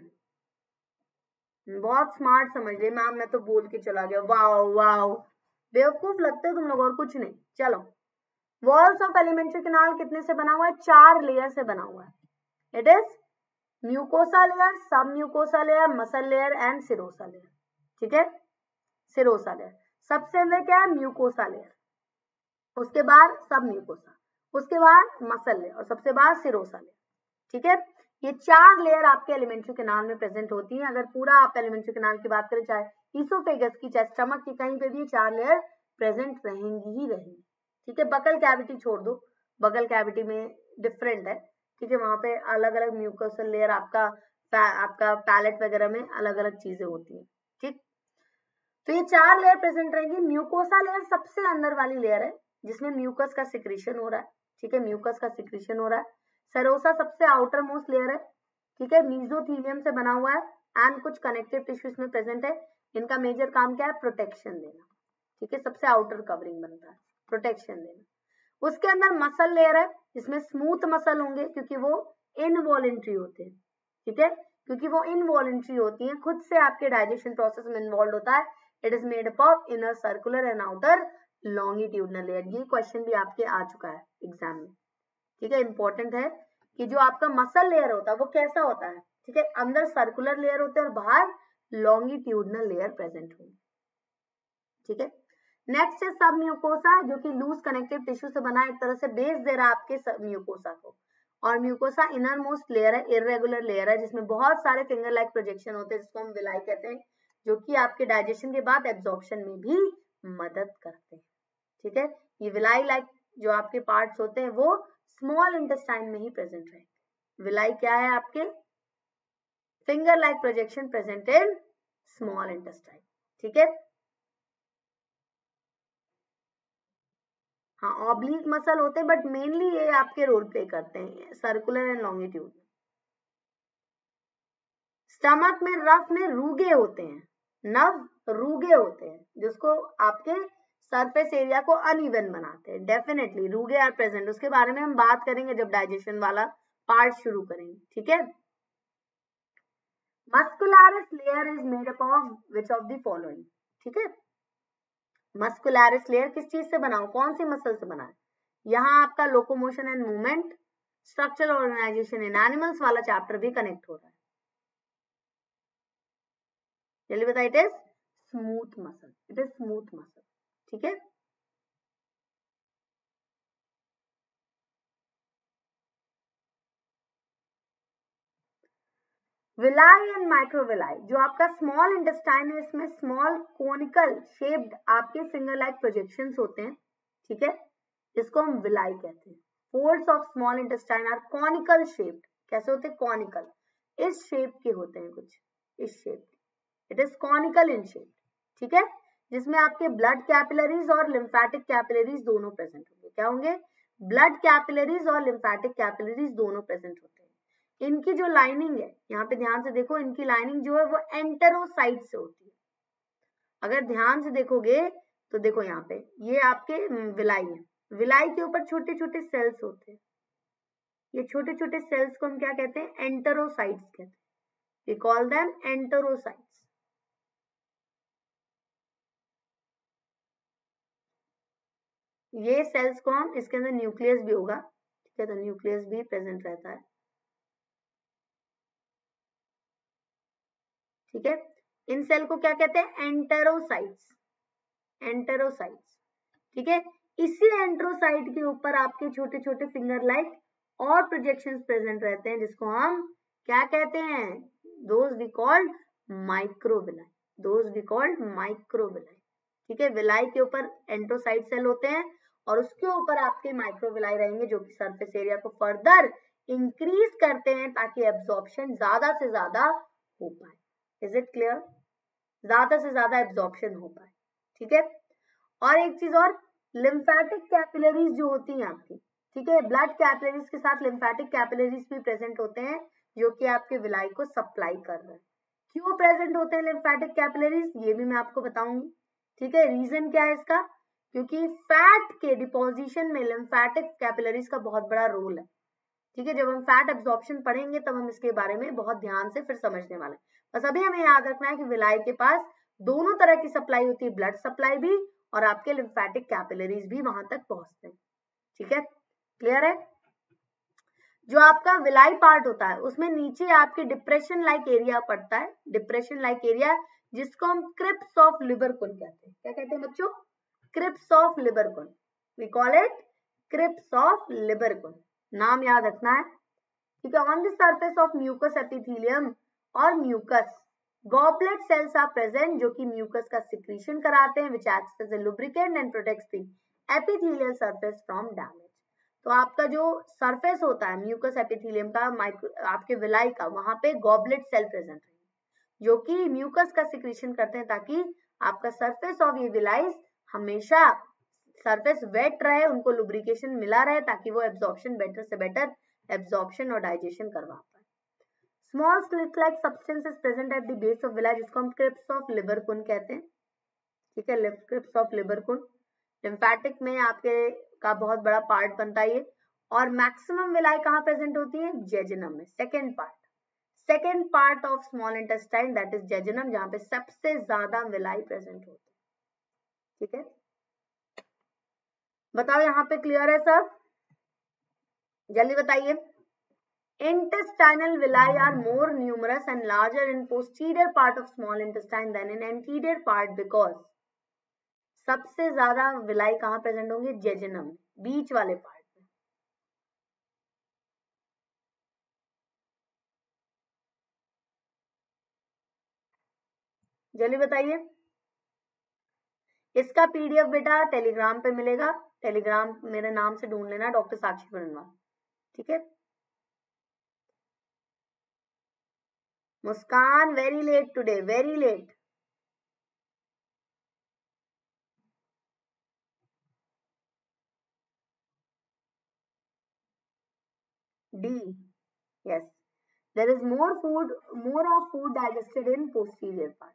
A: बहुत स्मार्ट समझ रहे मैम, मैं तो बोल के चला गया। वाओ वाओ, बेवकूफ लगते हो तुम लोग और कुछ नहीं। चलो, वॉल्स ऑफ एलिमेंट्री कैनाल कितने से बना हुआ है? चार लेयर से बना हुआ है। It is mucosa layer, submucosa layer, muscle layer and serosa layer. ठीक है, सिरोसा लेयर सबसे अंदर क्या है? म्यूकोसा लेयर, उसके बाद सब म्यूकोसा, उसके बाद मसल लेयर और सबसे बाद सिरोसा लेयर। ठीक है, ये चार लेयर आपके एलिमेंट्री कैनाल में प्रेजेंट होती हैं। अगर पूरा आप एलिमेंट्री कैनाल की बात करें, चाहे ईसोफेगस की चाहे स्टमक की, कहीं पे भी चार लेयर प्रेजेंट रहेंगी ही रहेंगी। ठीक है, बकल कैविटी छोड़ दो, बकल कैविटी में डिफरेंट है। ठीक है, वहां पे अलग अलग म्यूकोसल लेयर, आपका आपका पैलेट वगैरह में अलग अलग चीजें होती है। ठीक, तो ये चार लेयर प्रेजेंट रहेंगी। म्यूकोसा लेयर सबसे अंदर वाली लेयर है जिसमें म्यूकस का सिक्रीशन हो रहा है। ठीक है, म्यूकस का सिक्रीशन हो रहा है। सेरोसा सबसे आउटर मोस्ट लेयर है। ठीक है, मीजोथीलियम से बना हुआ है एंड कुछ कनेक्टिव टिश्यू इसमें प्रेजेंट है। इनका मेजर काम क्या है? प्रोटेक्शन देना। ठीक है, सबसे आउटर कवरिंग बनता है, प्रोटेक्शन देना। उसके अंदर मसल लेयर है जिसमें स्मूथ मसल होंगे क्योंकि वो इनवॉलेंट्री होते हैं, ठीक है, क्योंकि वो इनवॉलेंट्री होती हैं, खुद से आपके डाइजेशन प्रोसेस में इन्वॉल्व होता है। It is made up of inner circular and outer longitudinal layer. ये क्वेश्चन भी आपके आ चुका है एग्जाम में, ठीक है। इंपॉर्टेंट है कि जो आपका मसल लेयर होता है वो कैसा होता है, ठीक है, अंदर सर्कुलर लेयर होते हैं और बाहर लॉन्गिट्यूडनल लेयर प्रेजेंट होगी, ठीक है। नेक्स्ट है सब म्यूकोसा, जो कि लूज कनेक्टिव टिश्यू से बना एक तरह से बेस दे रहा है आपके सब म्यूकोसा को। और म्यूकोसा इनर मोस्ट लेयर है, इरेगुलर लेयर है जिसमें बहुत सारे फिंगर लाइक प्रोजेक्शन होते हैं जिसको हम विलाई कहते हैं, जो कि आपके डाइजेशन के बाद एब्जॉर्प्शन में भी मदद करते हैं, ठीक है। ये विलाई लाइक जो आपके पार्ट्स होते हैं वो स्मॉल इंटेस्टाइन में ही प्रेजेंट रहेंगे। विलाई क्या है आपके finger like projection present in small intestine, ठीक है। हाँ, ऑब्लिक मसल होते हैं बट मेनली ये आपके रोल प्ले करते हैं सर्कुलर एंड लॉन्गिट्यूड। स्टमक में रफ में रूगे होते हैं, नव रूगे होते हैं जिसको आपके सरफेस एरिया को अनइवन बनाते हैं। डेफिनेटली रूगे आर प्रेजेंट, उसके बारे में हम बात करेंगे जब डाइजेशन वाला पार्ट शुरू करेंगे, ठीक है। Muscularis layer is made up of which of the following, ठीक है। मस्कुलरिस लेयर किस चीज से बना हो, कौन सी मसल से बना है? यहाँ आपका locomotion and movement, structural organisation in animals वाला चैप्टर भी कनेक्ट हो रहा है। चलिए बताइए, it is smooth muscle, it is smooth muscle, ठीक है। विलाई एंड माइक्रोविलाई, जो आपका स्मॉल इंटेस्टाइन है इसमें स्मॉल कोनिकल शेप्ड आपके फिंगर लाइक प्रोजेक्शंस होते हैं, ठीक है, इसको हम विलाई कहते हैं। Folds of small intestine are conical shaped, कैसे होते हैं? कॉनिकल, इस शेप के होते हैं कुछ, इस शेप के, it is conical in shape, ठीक है, जिसमें आपके ब्लड कैपिलरीज और लिम्फेटिक कैपिलरीज दोनों प्रेजेंट होंगे। क्या होंगे? ब्लड कैपिलरीज और लिम्फेटिक कैपिलरीज दोनों प्रेजेंट होते हैं। इनकी जो लाइनिंग है, यहाँ पे ध्यान से देखो, इनकी लाइनिंग जो है वो एंटेरोसाइट से होती है। अगर ध्यान से देखोगे तो देखो यहाँ पे ये आपके विलाई है, विलाई के ऊपर छोटे छोटे सेल्स होते हैं, ये छोटे छोटे सेल्स को हम क्या कहते हैं? एंटेरोसाइट्स कहते हैं, वी कॉल देम एंटेरोसाइट्स। ये सेल्स को हम, इसके अंदर न्यूक्लियस भी होगा, ठीक है, तो न्यूक्लियस भी प्रेजेंट रहता है, ठीक है। इन सेल को क्या कहते हैं? एंटेरोसाइट्स, एंटेरोसाइट्स, ठीक है। इसी एंटेरोसाइट के ऊपर आपके छोटे छोटे फिंगर लाइक और प्रोजेक्शंस प्रेजेंट रहते हैं जिसको हम क्या कहते हैं? Those we called microvilli, those we called microvilli, ठीक है। विलाई के ऊपर एंटेरोसाइट सेल होते हैं और उसके ऊपर आपके माइक्रोविलाई रहेंगे जो कि सरफेस एरिया को फर्दर इंक्रीज करते हैं ताकि एब्जॉर्प्शन ज्यादा से ज्यादा हो पाए। Is it clear? ज्यादा से ज्यादा एब्जॉर्प्शन हो पाए, ठीक है। और एक चीज और, लिम्फेटिक कैपिलरीज जो होती हैं आपकी, ठीक है, ब्लड कैपिलरीज के साथ लिम्फेटिक कैपिलरीज भी प्रेजेंट होते हैं जो कि आपके विलाई को सप्लाई कर रहे हैं। क्यों प्रेजेंट होते हैं लिम्फेटिक कैपिलरीज, ये भी मैं आपको बताऊंगी, ठीक है। रीजन क्या है इसका? क्योंकि फैट के डिपोजिशन में लिम्फेटिक कैपिलरीज का बहुत बड़ा रोल है, ठीक है। जब हम फैट एब्जॉर्प्शन पढ़ेंगे तब हम इसके बारे में बहुत ध्यान से फिर समझने वाले हैं। बस अभी हमें याद रखना है कि विलाई के पास दोनों तरह की सप्लाई होती है, ब्लड सप्लाई भी और आपके लिम्फेटिक कैपिलरीज भी वहां तक पहुंचते हैं, ठीक है। क्लियर है? जो आपका विलाई पार्ट होता है उसमें नीचे आपके डिप्रेशन लाइक एरिया पड़ता है, डिप्रेशन लाइक एरिया, जिसको हम क्रिप्स ऑफ लिबरकुन कहते हैं। क्या कहते हैं बच्चों? Crypts of Lieberkuhn, we call it crypts of Lieberkuhn, नाम याद रखना है, ठीक है। On the surface of mucus epithelium और mucus goblet cells are present जो कि म्यूकस का सिक्रीशन कराते हैं, which acts as a lubricant and protects the epithelial surface from damage. तो आपका जो सरफेस होता है म्यूकस एपिथेलियम का, माइक्रो आपके विलाई का, वहां पे गॉबलेट सेल प्रेजेंट है जो कि म्यूकस का सिक्रीशन करते हैं ताकि आपका सरफेस ऑफ ये विलाइज हमेशा सरफेस वेट रहे, उनको लुब्रिकेशन मिला रहे ताकि वो एब्जॉर्प्शन बेटर से बेटर एब्जॉर्प्शन और डाइजेशन करवा पाए। Small slit like substance is present at the base of villi जिसको हम क्रिप्स ऑफ लिबरकुन कहते हैं, ठीक है, क्रिप्स ऑफ लिबरकुन। लिम्फेटिक में आपके का बहुत बड़ा पार्ट बनता है ये, और मैक्सिमम विलाई कहाँ प्रेजेंट होती है? जेजुनम में, second part second part of small intestine that is jejunum, जहां पे सबसे ज्यादा विलाई प्रेजेंट होती है। ठीक है, बताओ यहाँ पे क्लियर है सब? जल्दी बताइए। Intestinal villi are more numerous and larger in posterior part of small intestine than in anterior part because सबसे ज्यादा विलाई कहाँ प्रेजेंट होंगे? जेजुनम, बीच वाले पार्ट में। जल्दी बताइए। इसका पीडीएफ बेटा टेलीग्राम पे मिलेगा, टेलीग्राम मेरे नाम से ढूंढ लेना, डॉक्टर साक्षी बरनवाल। ठीक है, Muskan very late today, very late. D, yes, there is more food, more of food digested in posterior part.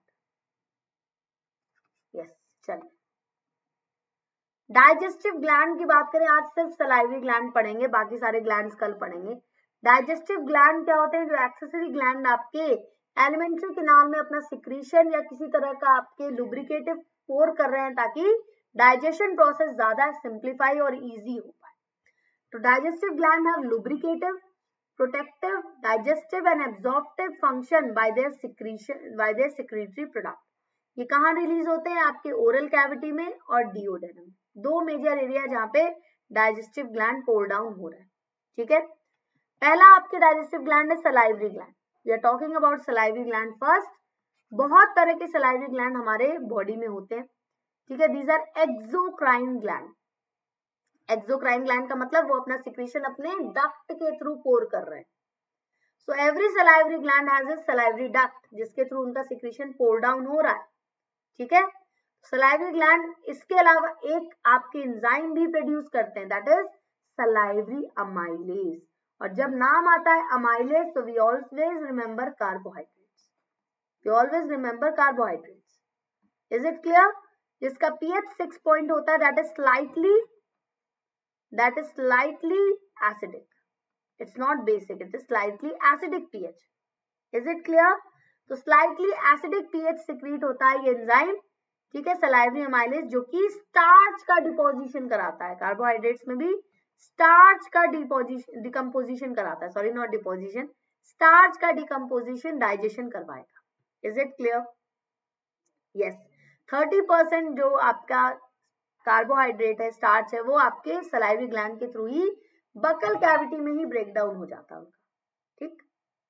A: Yes, चलिए डाइजेस्टिव ग्लैंड की बात करें, आज सिर्फ सलाइवरी ग्लैंड पढ़ेंगे, बाकी सारे ग्लैंड्स कल पढ़ेंगे। डाइजेस्टिव ग्लैंड क्या होते हैं? जो एक्सेसरी ग्लैंड आपके एलिमेंट्री कैनाल में अपना सिक्रीशन या किसी तरह का आपके लुब्रिकेटिव पोर कर रहे हैं ताकि डाइजेशन प्रोसेस ज्यादा सिंप्लीफाई और इजी हो पाए। तो digestive gland have lubricative, protective, digestive and absorptive function by their secretion, by their secretory product. ये कहाँ रिलीज होते हैं? आपके ओरल कैविटी में और डिओडेनम, दो मेजर एरिया जहाँ पे डाइजेस्टिव ग्लैंड पोर डाउन हो रहा है। ठीक है, पहला आपके डाइजेस्टिव ग्लैंड है salivary gland. We are talking about salivary gland first. बहुत तरह के सलाइवरी ग्लैंड हमारे बॉडी में होते हैं। ठीक है, these are exocrine gland. Exocrine gland का मतलब वो अपना सिक्रीशन अपने डक्ट के थ्रू पोर कर रहे हैं। So every salivary gland has a salivary duct जिसके थ्रू उनका सिक्रीशन पोर डाउन हो रहा है। ठीक है, सलाइवरी ग्लैंड इसके अलावा एक आपके एंजाइम भी प्रोड्यूस करते हैं दैट इज सलाइवरी अमाइलेज। और जब नाम आता है अमाइलेज तो we always remember carbohydrates, we always remember carbohydrates. Is it clear? जिसका पीएच सिक्स पॉइंट होता है that is slightly that is slightly acidic, it's not basic, it is slightly acidic pH. is it clear? तो slightly acidic pH secrete होता है ये enzyme. ठीक है, salivary amylase, जो कि स्टार्च का डिपोजिशन कराता है। कार्बोहाइड्रेट्स में भी स्टार्च का डिपोजिशन डिकम्पोजिशन कराता है, सॉरी नॉट डिपोजिशन, स्टार्च का डिकम्पोजिशन डाइजेशन करवाएगा। Is it clear? Yes, thirty percent जो आपका कार्बोहाइड्रेट है, स्टार्च है, वो आपके सलाइवरी ग्लैंड के थ्रू ही बकल कैविटी में ही ब्रेक डाउन हो जाता है उनका। ठीक,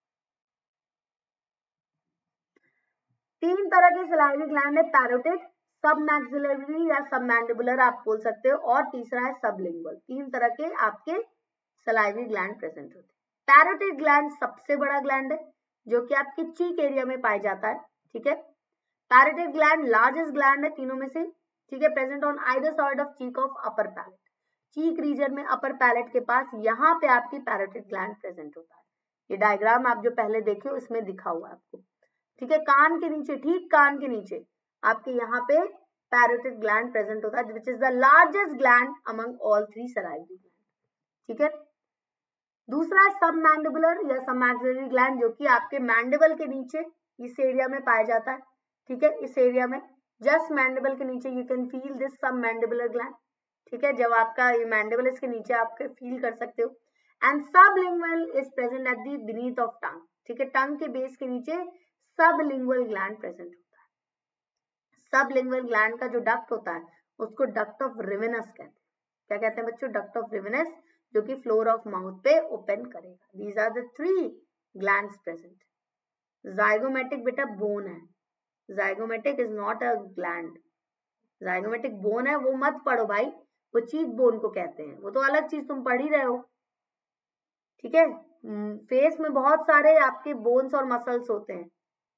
A: तीन तरह के सलाइवरी ग्लैंड है, पैरोटिड, सब मैक्सिलरी या सब मैंडिबुलर आप बोल सकते हो, और तीसरा है सबलिंगुअल। तीन तरह के आपके सलाइवरी ग्लैंड प्रेजेंट होते हैं। पैरोटिड ग्लैंड सबसे बड़ा ग्लैंड है जो कि आपके चीक एरिया में पाया जाता है। ठीक है, पैरोटिड ग्लैंड लार्जेस्ट ग्लैंड है तीनों में से। ठीक है, present on either side of cheek of upper palate, cheek region में अपर पैलेट के पास यहाँ पे आपकी पैरोटिड ग्लैंड प्रेजेंट होता है। ये डायग्राम आप जो पहले देखे इसमें दिखा हुआ है आपको। ठीक है, कान के नीचे, ठीक कान के नीचे आपके यहाँ पे पैरोटिड ग्लैंड प्रेजेंट होता है which is the largest gland among all three salivary gland. ठीक है, दूसरा है सब मैंडिबुलर या सब मैक्सिलरी ग्लैंड, जो कि आपके मैंडिबल के नीचे इस एरिया में पाया जाता है। ठीक है, इस एरिया में जस्ट मैंडिबल के नीचे you can feel this submandibular gland. ठीक है, जब आपका ये मैंडिबल इसके नीचे आप फील कर सकते हो। And sublingual is present at the beneath of tongue. ठीक है, टंग के बेस के नीचे सबलिंगुअल ग्लैंड प्रेजेंट होता है। सबलिंगुअल ग्लैंड का जो डक्ट होता है उसको डक्ट ऑफ रिवेनस कहते हैं। क्या कहते हैं बच्चों? डक्ट ऑफ रिवेनस, जो कि फ्लोर ऑफ माउथ पे ओपन करेगा। These are the three glands present. Zygomatic बेटा बोन है, zygomatic is not a gland. Zygomatic bone है वो मत पढ़ो भाई, वो चीक बोन को कहते हैं, वो तो अलग चीज तुम पढ़ ही रहे हो। ठीक है, फेस में बहुत सारे आपके बोन्स और मसल्स होते हैं।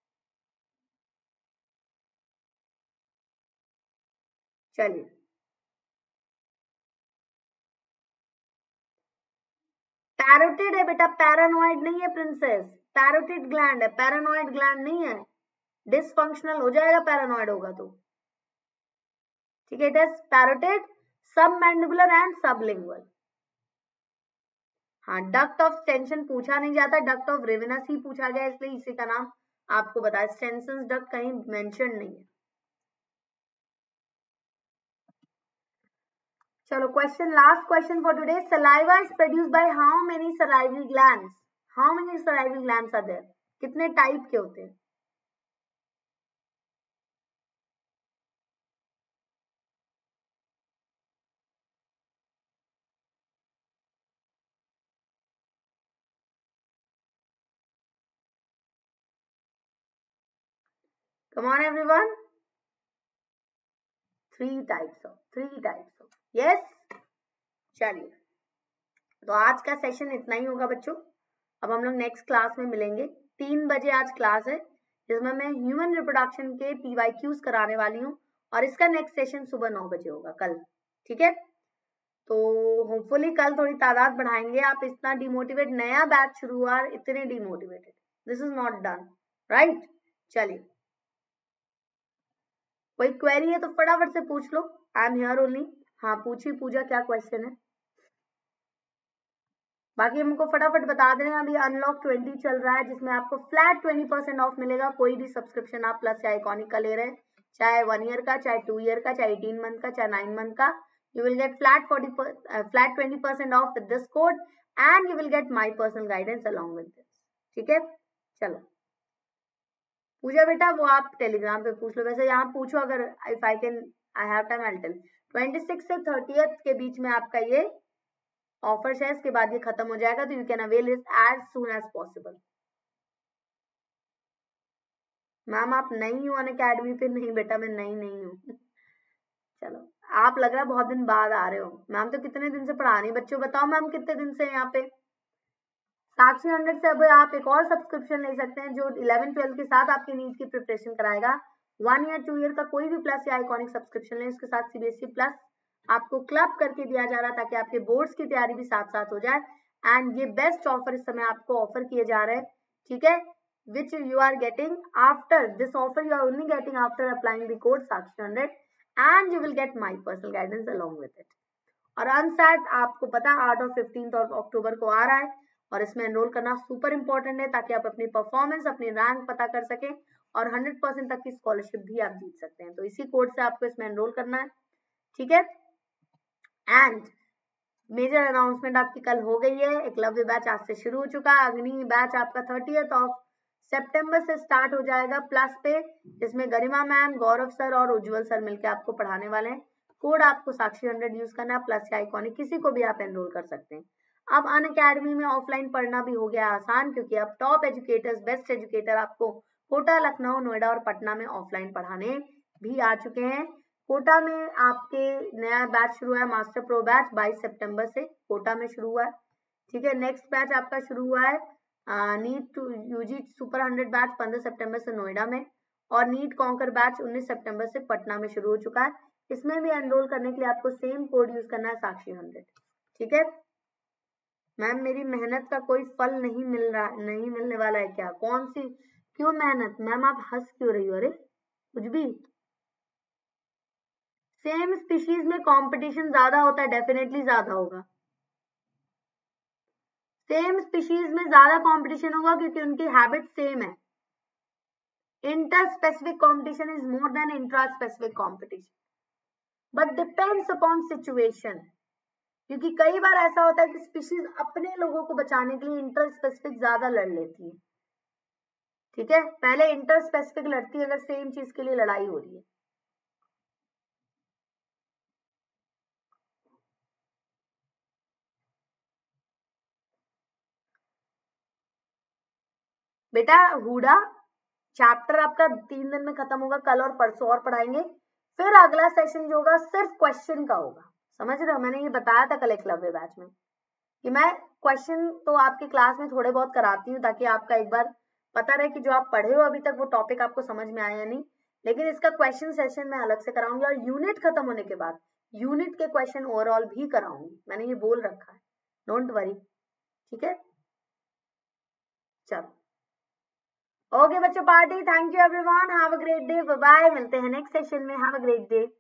A: चलिए, पैरोटिड है बेटा, पैरानॉइड नहीं है प्रिंसेस, पैरोटिड ग्लैंड है, पैरानॉइड ग्लैंड नहीं है। डिसफंक्शनल हो जाएगा पैरानॉइड होगा तो। ठीक है, it is parotid, submandibular and sublingual. हाँ, डक्ट ऑफ स्टेंशन पूछा नहीं जाता, डक्ट ऑफ रेवेनस ही पूछा गया, इसलिए इसी का नाम आपको बताया, स्टेंसन डक्ट कहीं मेंशन नहीं है। चलो question, last question for today, saliva is produced by how many salivary glands, how many salivary glands are there, कितने टाइप के होते हैं? Come on everyone, three types of, three types of, yes। चलिए, तो आज का सेशन इतना ही होगा बच्चों। अब हम लोग नेक्स्ट क्लास में मिलेंगे। तीन बजे आज क्लास है, जिसमें मैं ह्यूमन रिप्रोडक्शन के पीवाईक्यूज कराने वाली हूँ, और इसका नेक्स्ट सेशन सुबह नौ बजे होगा कल, ठीक है। तो होपफुली कल थोड़ी तादाद बढ़ाएंगे। आप इतना डिमोटिवेट, नया बैच शुरू हुआ, इतने demotivated, this is not done, right. चलिए, कोई क्वेरी है तो फटाफट से पूछ लो, आई एम हियर ओनली। हाँ पूछी पूजा, क्या क्वेश्चन है? बाकी हमको फटाफट बता दे रहे हैं, अभी अनलॉक ट्वेंटी चल रहा है, जिसमें आपको फ्लैट ट्वेंटी परसेंट ऑफ मिलेगा। कोई भी सब्सक्रिप्शन आप प्लस या आइकॉनिक का ले रहे हैं, चाहे वन ईयर का, चाहे टू ईयर का, चाहे एटीन मंथ का, चाहे नाइन मंथ का, you will get flat forty uh, flat twenty percent off with this code, and you will get my personal guidance along with this, ठीक है। चलो पूजा बेटा, वो आप टेलीग्राम पे पूछ लो, वैसे यहाँ पूछो, अगर if I can, I have time I will tell. Twenty six से थर्टियथ के बीच में आपका ये ऑफर है, इसके बाद ये खत्म हो जाएगा, तो you can avail it as soon as possible. Ma'am आप नई हो अनअकैडमी पे? नहीं बेटा, मैं नई नहीं हूँ। चलो, आप लग रहा है बहुत दिन बाद आ रहे हो। मैम तो कितने दिन से पढ़ा रही, बच्चों बताओ मैम कितने दिन से यहाँ पे? साक्षी हंड्रेड से अब आप एक और सब्सक्रिप्शन ले सकते हैं, जो इलेवन ट्वेल्थ के साथ आपकी नीट की प्रिपरेशन कराएगा। वन ईयर टू ईयर का कोई भी प्लस या आइकॉनिक सब्सक्रिप्शन लें, उसके साथ सीबीएसई प्लस आपको क्लब करके दिया जा रहा है, ताकि आपके बोर्ड्स की तैयारी भी साथ साथ हो जाए। एंड ये बेस्ट ऑफर इस समय आपको ऑफर किए जा रहे हैं, ठीक है, which you are getting after this offer, you are only getting after applying the code Sakshi hundred, and you will get my personal guidance along with it. और अनसेट आपको पता है आठ और फिफ्टीन अक्टूबर को आ रहा है, और इसमें एनरोल करना सुपर इंपॉर्टेंट है, ताकि आप अपनी परफॉर्मेंस, अपनी रैंक पता कर सकें, और हंड्रेड परसेंट तक की स्कॉलरशिप भी आप जीत सकते हैं। तो इसी कोड से आपको इसमें एनरोल करना है, ठीक है। एंड मेजर अनाउंसमेंट आपकी कल हो गई है, एकलव्य बैच आज से शुरू हो चुका है। अग्नि बैच आपका थर्टियथ ऑफ सितंबर से स्टार्ट हो जाएगा प्लस पे, जिसमें गरिमा मैम, गौरव सर और उज्जवल सर मिलकर आपको पढ़ाने वाले हैं। कोड आपको साक्षी हंड्रेड यूज करना है, प्लस या आइकॉनिक किसी को भी आप एनरोल कर सकते हैं। अब अनअकैडमी में ऑफलाइन पढ़ना भी हो गया आसान, क्योंकि अब टॉप एजुकेटर्स, बेस्ट एजुकेटर आपको कोटा, लखनऊ, नोएडा और पटना में ऑफलाइन पढ़ाने भी आ चुके हैं। कोटा में आपके नया बैच शुरू है, मास्टर प्रो बैच बाईस सितंबर से कोटा में शुरू हुआ है, ठीक है। नेक्स्ट बैच आपका शुरू हुआ है NEET to UG super hundred batch पंद्रह सितंबर से नोएडा में, और नीट कॉन्कर बैच उन्नीस सितंबर से पटना में शुरू हो चुका है। इसमें भी एनरोल करने के लिए आपको सेम कोड यूज करना है, साक्षी हंड्रेड, ठीक है। मैम मेरी मेहनत का कोई फल नहीं मिल रहा, नहीं मिलने वाला है क्या? कौन सी, क्यों मेहनत? मैम आप हंस क्यों रही हो? अरे कुछ भी, सेम स्पीशीज में कंपटीशन ज्यादा होता है, डेफिनेटली ज्यादा होगा। सेम स्पीशीज में ज्यादा कंपटीशन होगा, क्योंकि उनकी हैबिट सेम है। Interspecific competition is more than intraspecific competition, but depends upon situation, क्योंकि कई बार ऐसा होता है कि स्पीशीज अपने लोगों को बचाने के लिए इंटर स्पेसिफिक ज्यादा लड़ लेती है, ठीक है। पहले इंटर स्पेसिफिक लड़ती है अगर सेम चीज के लिए लड़ाई हो रही है। बेटा हुडा चैप्टर आपका तीन दिन में खत्म होगा, कल और परसों और पढ़ाएंगे, फिर अगला सेशन जो होगा सिर्फ क्वेश्चन का होगा, समझ रहे हो? मैंने ये बताया था कल एकलव्य बैच में कि मैं क्वेश्चन तो आपकी क्लास में थोड़े बहुत कराती हूँ, ताकि आपका एक बार पता रहे कि जो आप पढ़े हो अभी तक वो टॉपिक आपको समझ में आया या नहीं। लेकिन इसका क्वेश्चन सेशन मैं अलग से कराऊंगी, और यूनिट खत्म होने के बाद यूनिट के क्वेश्चन ओवरऑल भी कराऊंगी, मैंने ये बोल रखा है, डोंट वरी, ठीक है। चलो ओके बच्चों, party, thank you everyone, have a great day, bye bye, मिलते हैं नेक्स्ट सेशन में, हैव अ ग्रेट डे।